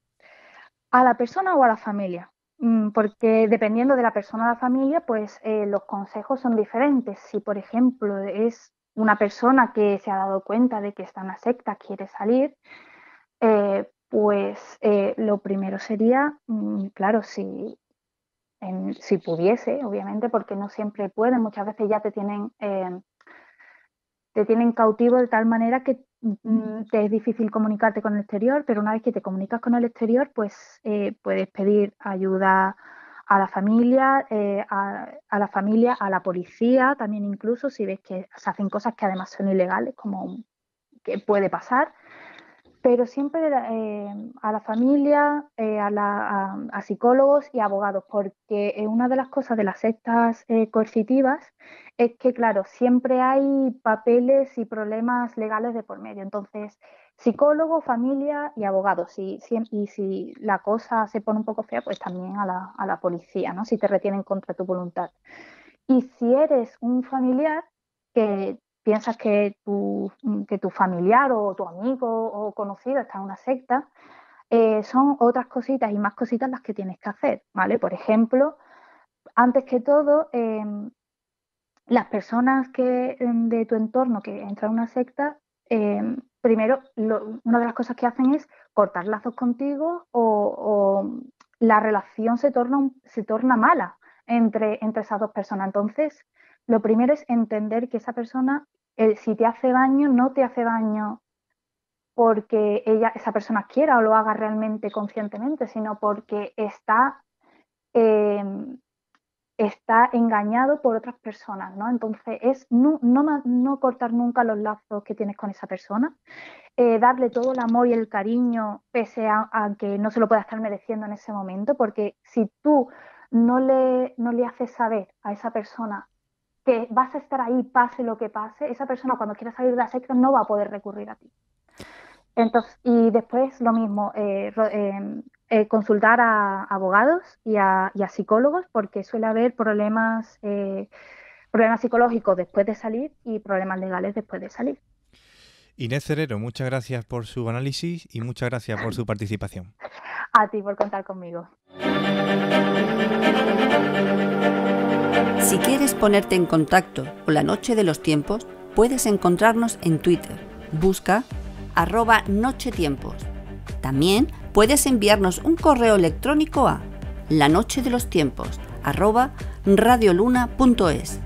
¿A la persona o a la familia? Porque dependiendo de la persona o la familia, pues eh, los consejos son diferentes. Si, por ejemplo, es una persona que se ha dado cuenta de que está en una secta, quiere salir, eh, pues eh, lo primero sería, mmm, claro, si, en, si pudiese, obviamente, porque no siempre pueden, muchas veces ya te tienen, eh, te tienen cautivo de tal manera que mm, te es difícil comunicarte con el exterior, pero una vez que te comunicas con el exterior, pues eh, puedes pedir ayuda a la familia, eh, a, a la familia, a la policía, también incluso si ves que se hacen cosas que además son ilegales, como que puede pasar. Pero siempre eh, a la familia, eh, a, la, a, a psicólogos y abogados, porque una de las cosas de las sectas eh, coercitivas es que, claro, siempre hay papeles y problemas legales de por medio. Entonces, psicólogo, familia y abogados. Y, y si la cosa se pone un poco fea, pues también a la, a la policía, ¿no? Si te retienen contra tu voluntad. Y si eres un familiar que piensas que tu, que tu familiar o tu amigo o conocido está en una secta, eh, son otras cositas y más cositas las que tienes que hacer, ¿vale? Por ejemplo, antes que todo, eh, las personas que, de tu entorno que entran a una secta, eh, primero, lo, una de las cosas que hacen es cortar lazos contigo o, o la relación se torna, se torna mala entre, entre esas dos personas. Entonces, lo primero es entender que esa persona, eh, si te hace daño, no te hace daño porque ella, esa persona quiera o lo haga realmente conscientemente, sino porque está, eh, está engañado por otras personas, ¿no? Entonces es no, no, no cortar nunca los lazos que tienes con esa persona, eh, darle todo el amor y el cariño pese a, a que no se lo pueda estar mereciendo en ese momento, porque si tú no le, no le haces saber a esa persona que vas a estar ahí pase lo que pase, esa persona cuando quiera salir de la secta no va a poder recurrir a ti. Entonces, y después lo mismo, eh, eh, eh, consultar a abogados y a, y a psicólogos, porque suele haber problemas, eh, problemas psicológicos después de salir y problemas legales después de salir. Inés Cerero, muchas gracias por su análisis y muchas gracias por su participación. A ti por contar conmigo. Si quieres ponerte en contacto con la Noche de los Tiempos, puedes encontrarnos en Twitter. Busca arroba nochetiempos. También puedes enviarnos un correo electrónico a lanochedelostiempos arroba radioluna punto es.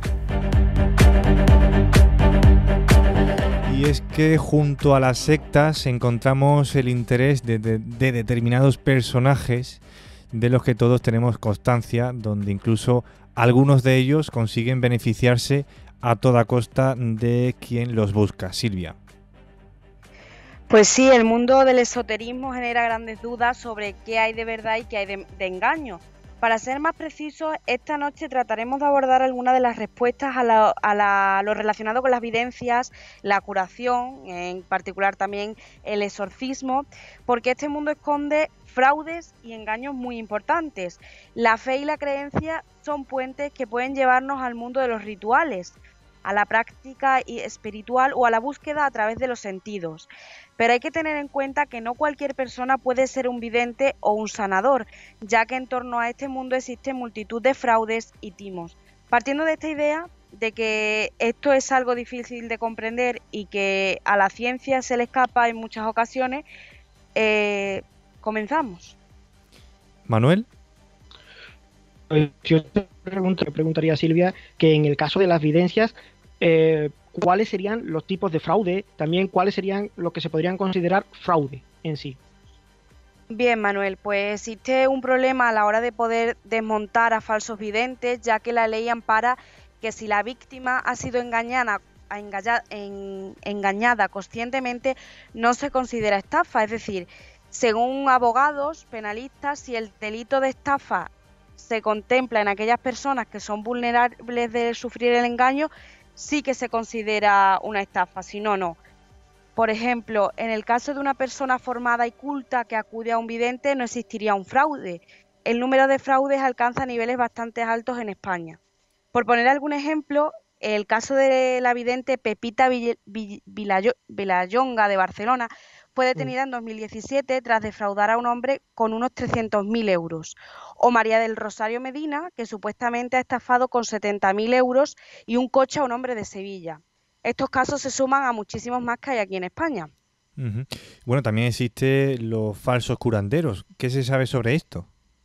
Y es que junto a las sectas encontramos el interés de, de, de determinados personajes de los que todos tenemos constancia, donde incluso algunos de ellos consiguen beneficiarse a toda costa de quien los busca. Silvia. Pues sí, el mundo del esoterismo genera grandes dudas sobre qué hay de verdad y qué hay de, de engaño. Para ser más precisos, esta noche trataremos de abordar algunas de las respuestas a, la, a, la, a lo relacionado con las evidencias, la curación, en particular también el exorcismo, porque este mundo esconde fraudes y engaños muy importantes. La fe y la creencia son puentes que pueden llevarnos al mundo de los rituales, a la práctica espiritual o a la búsqueda a través de los sentidos. Pero hay que tener en cuenta que no cualquier persona puede ser un vidente o un sanador, ya que en torno a este mundo existe multitud de fraudes y timos. Partiendo de esta idea de que esto es algo difícil de comprender y que a la ciencia se le escapa en muchas ocasiones, eh, comenzamos. Manuel. Yo te pregunto, te preguntaría a Silvia que en el caso de las videncias, eh, ¿cuáles serían los tipos de fraude? También, ¿cuáles serían lo que se podrían considerar fraude en sí? Bien, Manuel, pues existe un problema a la hora de poder desmontar a falsos videntes, ya que la ley ampara que si la víctima ha sido engañada, engañada, en, engañada conscientemente, no se considera estafa. Es decir, según abogados penalistas, si el delito de estafa se contempla en aquellas personas que son vulnerables de sufrir el engaño, sí que se considera una estafa, si no, no. Por ejemplo, en el caso de una persona formada y culta que acude a un vidente, no existiría un fraude. El número de fraudes alcanza niveles bastante altos en España. Por poner algún ejemplo, el caso de la vidente Pepita Vilallonga de Barcelona fue detenida en dos mil diecisiete tras defraudar a un hombre con unos trescientos mil euros. O María del Rosario Medina, que supuestamente ha estafado con setenta mil euros y un coche a un hombre de Sevilla. Estos casos se suman a muchísimos más que hay aquí en España. Uh-huh. Bueno, también existen los falsos curanderos. ¿Qué se sabe sobre esto?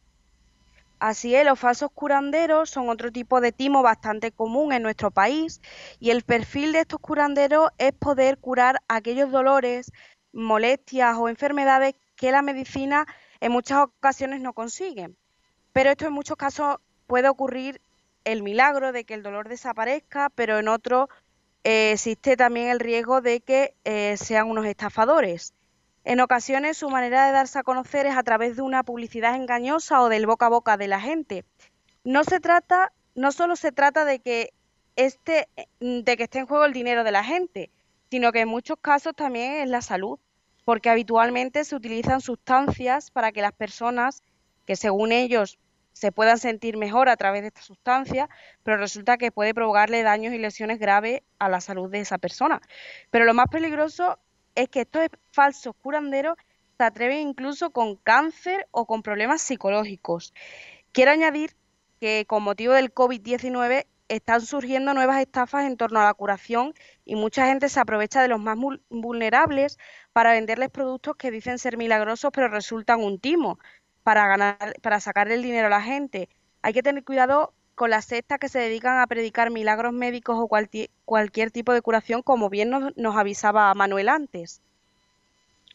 Así es, los falsos curanderos son otro tipo de timo bastante común en nuestro país y el perfil de estos curanderos es poder curar aquellos dolores, molestias o enfermedades que la medicina en muchas ocasiones no consigue. Pero esto en muchos casos puede ocurrir el milagro de que el dolor desaparezca, pero en otros eh, existe también el riesgo de que eh, sean unos estafadores. En ocasiones su manera de darse a conocer es a través de una publicidad engañosa o del boca a boca de la gente. No se trata, no solo se trata de que este, de que esté en juego el dinero de la gente, sino que en muchos casos también es la salud, porque habitualmente se utilizan sustancias para que las personas, que según ellos se puedan sentir mejor a través de estas sustancias, pero resulta que puede provocarle daños y lesiones graves a la salud de esa persona. Pero lo más peligroso es que estos falsos curanderos se atreven incluso con cáncer o con problemas psicológicos. Quiero añadir que con motivo del COVID diecinueve están surgiendo nuevas estafas en torno a la curación y mucha gente se aprovecha de los más vulnerables para venderles productos que dicen ser milagrosos pero resultan un timo para ganar, para sacarle el dinero a la gente. Hay que tener cuidado con las sectas que se dedican a predicar milagros médicos o cualquier, cualquier tipo de curación, como bien nos, nos avisaba Manuel antes.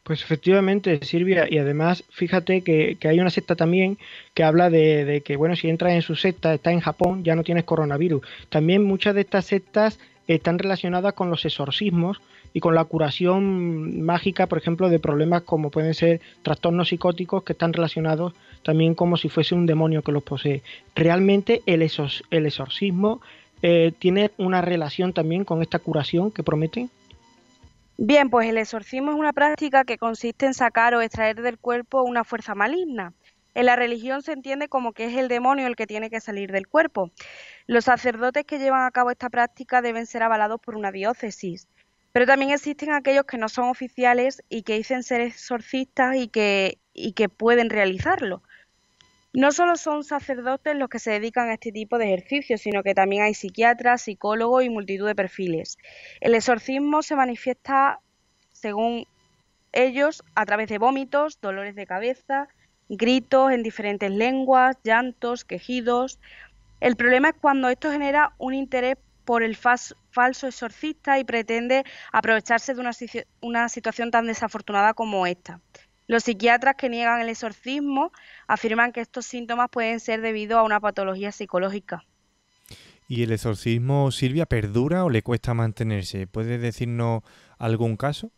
Pues efectivamente, Silvia, y además fíjate que, que hay una secta también que habla de, de que, bueno, si entras en su secta, está en Japón, ya no tienes coronavirus. También muchas de estas sectas están relacionadas con los exorcismos y con la curación mágica, por ejemplo, de problemas como pueden ser trastornos psicóticos que están relacionados también como si fuese un demonio que los posee. Realmente el, exor- el exorcismo eh, tiene una relación también con esta curación que prometen. Bien, pues el exorcismo es una práctica que consiste en sacar o extraer del cuerpo una fuerza maligna. En la religión se entiende como que es el demonio el que tiene que salir del cuerpo. Los sacerdotes que llevan a cabo esta práctica deben ser avalados por una diócesis, pero también existen aquellos que no son oficiales y que dicen ser exorcistas y que, y que pueden realizarlo. No solo son sacerdotes los que se dedican a este tipo de ejercicios, sino que también hay psiquiatras, psicólogos y multitud de perfiles. El exorcismo se manifiesta, según ellos, a través de vómitos, dolores de cabeza, gritos en diferentes lenguas, llantos, quejidos. El problema es cuando esto genera un interés por el fas- falso exorcista y pretende aprovecharse de una, situ- una situación tan desafortunada como esta. Los psiquiatras que niegan el exorcismo afirman que estos síntomas pueden ser debido a una patología psicológica. ¿Y el exorcismo, Silvia, perdura o le cuesta mantenerse? ¿Puedes decirnos algún caso?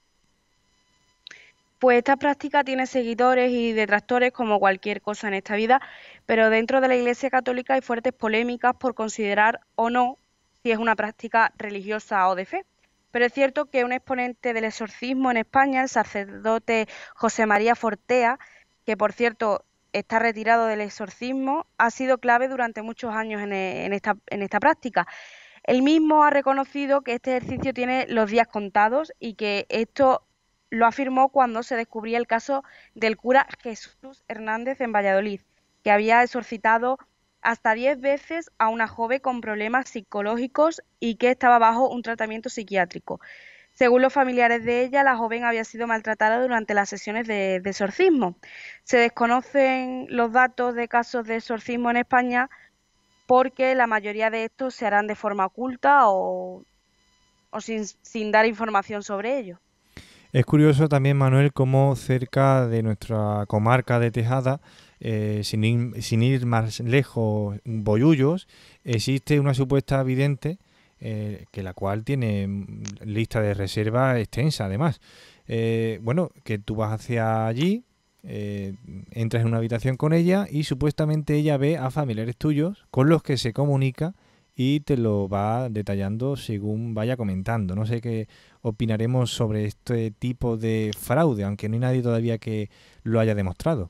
Pues esta práctica tiene seguidores y detractores como cualquier cosa en esta vida, pero dentro de la Iglesia Católica hay fuertes polémicas por considerar o no si es una práctica religiosa o de fe. Pero es cierto que un exponente del exorcismo en España, el sacerdote José María Fortea, que por cierto está retirado del exorcismo, ha sido clave durante muchos años en, e- en esta, en esta práctica. Él mismo ha reconocido que este ejercicio tiene los días contados y que esto lo afirmó cuando se descubría el caso del cura Jesús Hernández en Valladolid, que había exorcitado hasta diez veces a una joven con problemas psicológicos y que estaba bajo un tratamiento psiquiátrico. Según los familiares de ella, la joven había sido maltratada durante las sesiones de, de exorcismo. Se desconocen los datos de casos de exorcismo en España porque la mayoría de estos se harán de forma oculta o, o sin, sin dar información sobre ello. Es curioso también, Manuel, cómo cerca de nuestra comarca de Tejada, eh, sin, ir, sin ir más lejos, Bollullos, existe una supuesta vidente, eh, que la cual tiene lista de reserva extensa, además. Eh, bueno, que tú vas hacia allí, eh, entras en una habitación con ella y supuestamente ella ve a familiares tuyos con los que se comunica y te lo va detallando según vaya comentando. No sé qué opinaremos sobre este tipo de fraude, aunque no hay nadie todavía que lo haya demostrado.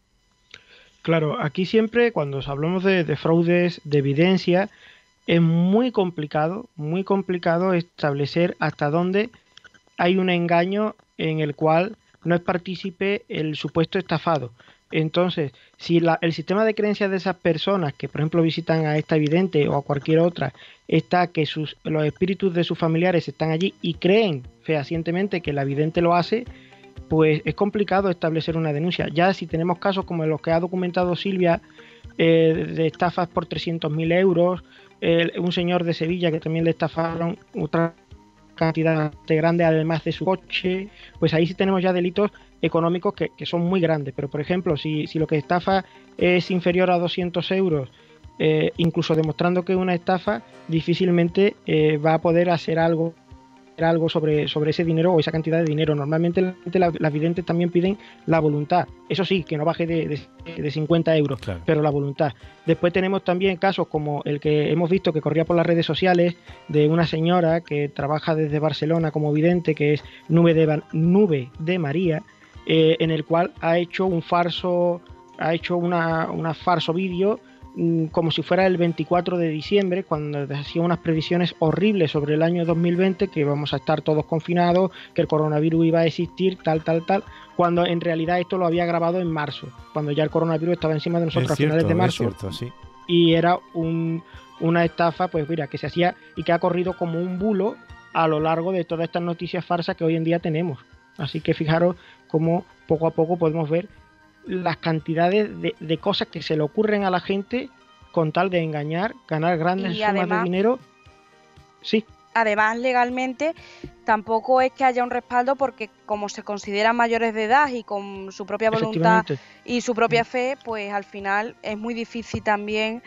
Claro, aquí siempre cuando hablamos de, de fraudes, de evidencia, es muy complicado, muy complicado establecer hasta dónde hay un engaño en el cual no es partícipe el supuesto estafado. Entonces, si la, el sistema de creencias de esas personas que, por ejemplo, visitan a esta vidente o a cualquier otra, está que sus, los espíritus de sus familiares están allí y creen fehacientemente que la vidente lo hace, pues es complicado establecer una denuncia. Ya si tenemos casos como los que ha documentado Silvia, eh, de estafas por trescientos mil euros, eh, un señor de Sevilla que también le estafaron otra cantidad grande además de su coche, pues ahí sí tenemos ya delitos económicos que, que son muy grandes. Pero por ejemplo, si, si lo que estafa es inferior a doscientos euros, eh, incluso demostrando que es una estafa, difícilmente eh, va a poder hacer algo algo sobre, sobre ese dinero o esa cantidad de dinero. Normalmente las la videntes también piden la voluntad, eso sí, que no baje de, de, de cincuenta euros, claro, pero la voluntad. Después tenemos también casos como el que hemos visto que corría por las redes sociales de una señora que trabaja desde Barcelona como vidente, que es Nube de, Nube de María, eh, en el cual ha hecho un falso ha hecho una, una falso vídeo como si fuera el veinticuatro de diciembre, cuando hacía unas predicciones horribles sobre el año dos mil veinte, que íbamos a estar todos confinados, que el coronavirus iba a existir, tal, tal, tal, cuando en realidad esto lo había grabado en marzo, cuando ya el coronavirus estaba encima de nosotros es cierto, a finales de marzo, es cierto, sí. Y era un, una estafa, pues mira, que se hacía y que ha corrido como un bulo a lo largo de todas estas noticias farsas que hoy en día tenemos. Así que fijaros cómo poco a poco podemos ver las cantidades de, de cosas que se le ocurren a la gente con tal de engañar, ganar grandes y sumas además, de dinero. Sí. además legalmente tampoco es que haya un respaldo, porque como se consideran mayores de edad y con su propia voluntad y su propia fe, pues al final es muy difícil también,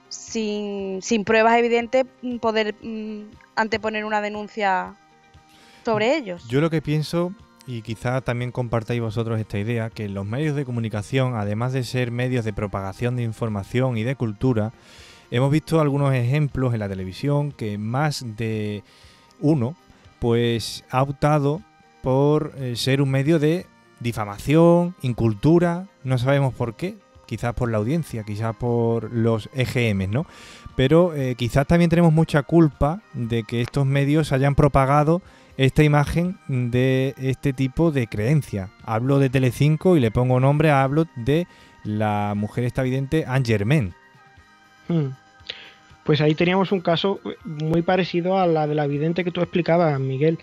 sin, sin pruebas evidentes, poder mm, anteponer una denuncia sobre ellos. Yo lo que pienso, y quizá también compartáis vosotros esta idea, que los medios de comunicación, además de ser medios de propagación de información y de cultura, hemos visto algunos ejemplos en la televisión que más de uno pues ha optado por eh, ser un medio de difamación, incultura, no sabemos por qué, quizás por la audiencia, quizás por los E G M, ¿no? Pero eh, quizás también tenemos mucha culpa de que estos medios hayan propagado esta imagen de este tipo de creencia. Hablo de Telecinco y le pongo nombre, hablo de la mujer esta vidente Anne Germain. Hmm. Pues ahí teníamos un caso muy parecido a la de la vidente que tú explicabas, Miguel,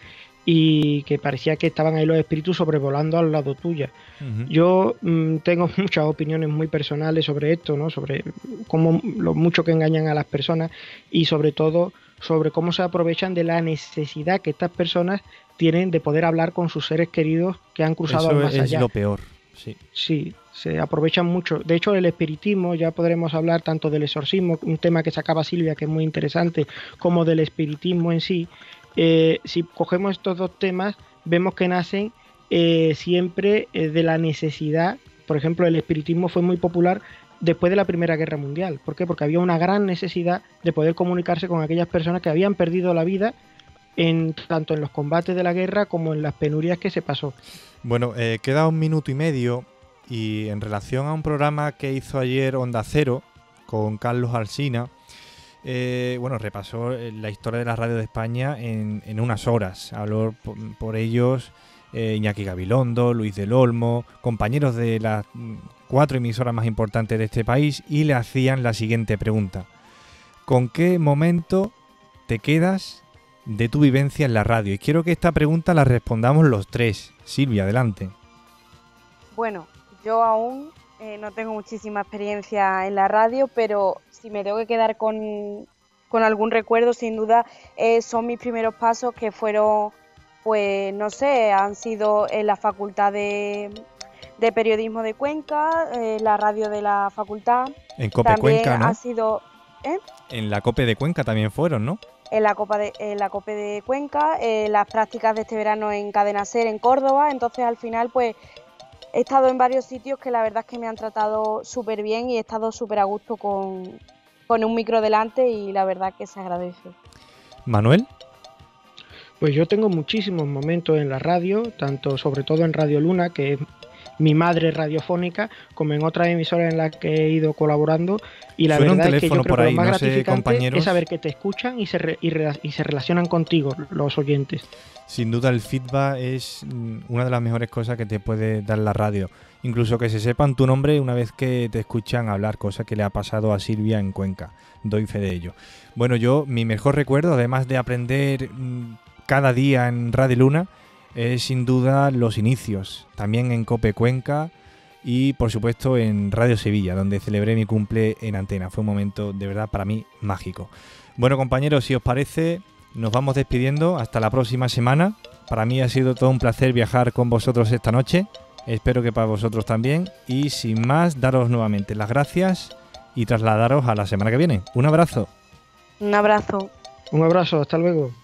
y que parecía que estaban ahí los espíritus sobrevolando al lado tuya. Uh-huh. Yo mmm, tengo muchas opiniones muy personales sobre esto, ¿no? Sobre cómo lo mucho que engañan a las personas y sobre todo sobre cómo se aprovechan de la necesidad que estas personas tienen de poder hablar con sus seres queridos que han cruzado Eso al más es allá. Lo peor, sí. Sí, se aprovechan mucho. De hecho, el espiritismo, ya podremos hablar tanto del exorcismo, un tema que sacaba Silvia que es muy interesante, como del espiritismo en sí. Eh, si cogemos estos dos temas, vemos que nacen eh, siempre eh, de la necesidad. Por ejemplo, el espiritismo fue muy popular después de la Primera Guerra Mundial. ¿Por qué? Porque había una gran necesidad de poder comunicarse con aquellas personas que habían perdido la vida en, tanto en los combates de la guerra como en las penurias que se pasó. Bueno, eh, queda un minuto y medio y en relación a un programa que hizo ayer Onda Cero con Carlos Alsina, Eh, bueno, repasó la historia de la radio de España en, en unas horas. Habló por, por ellos eh, Iñaki Gabilondo, Luis del Olmo, compañeros de las cuatro emisoras más importantes de este país, y le hacían la siguiente pregunta: ¿con qué momento te quedas de tu vivencia en la radio? Y quiero que esta pregunta la respondamos los tres. Silvia, adelante. Bueno, yo aún eh, no tengo muchísima experiencia en la radio, pero si me tengo que quedar con, con algún recuerdo, sin duda, eh, son mis primeros pasos, que fueron, pues, no sé, han sido en la Facultad de, de Periodismo de Cuenca, eh, la radio de la facultad. En Cope también Cuenca, ¿no? Ha sido, ¿eh? En la Cope de Cuenca también fueron, ¿no? En la, Copa de, en la Cope de Cuenca, eh, las prácticas de este verano en Cadena Ser, en Córdoba. Entonces, al final, pues, he estado en varios sitios que la verdad es que me han tratado súper bien y he estado súper a gusto con, con un micro delante, y la verdad que se agradece. ¿Manuel? Pues yo tengo muchísimos momentos en la radio, tanto sobre todo en Radio Luna, que es mi madre radiofónica, como en otras emisoras en las que he ido colaborando, y la Suena verdad es que yo creo que ahí, lo más no sé, gratificante compañeros. es saber que te escuchan y se, re, y, re, y se relacionan contigo los oyentes. Sin duda el feedback es una de las mejores cosas que te puede dar la radio. Incluso que se sepan tu nombre una vez que te escuchan hablar, cosa que le ha pasado a Silvia en Cuenca. Doy fe de ello. Bueno, yo, mi mejor recuerdo, además de aprender cada día en Radio Luna, es sin duda los inicios. También en Cope Cuenca y, por supuesto, en Radio Sevilla, donde celebré mi cumple en antena. Fue un momento, de verdad, para mí, mágico. Bueno, compañeros, si os parece, nos vamos despidiendo. Hasta la próxima semana. Para mí ha sido todo un placer viajar con vosotros esta noche. Espero que para vosotros también. Y sin más, daros nuevamente las gracias y trasladaros a la semana que viene. Un abrazo. Un abrazo. Un abrazo, hasta luego.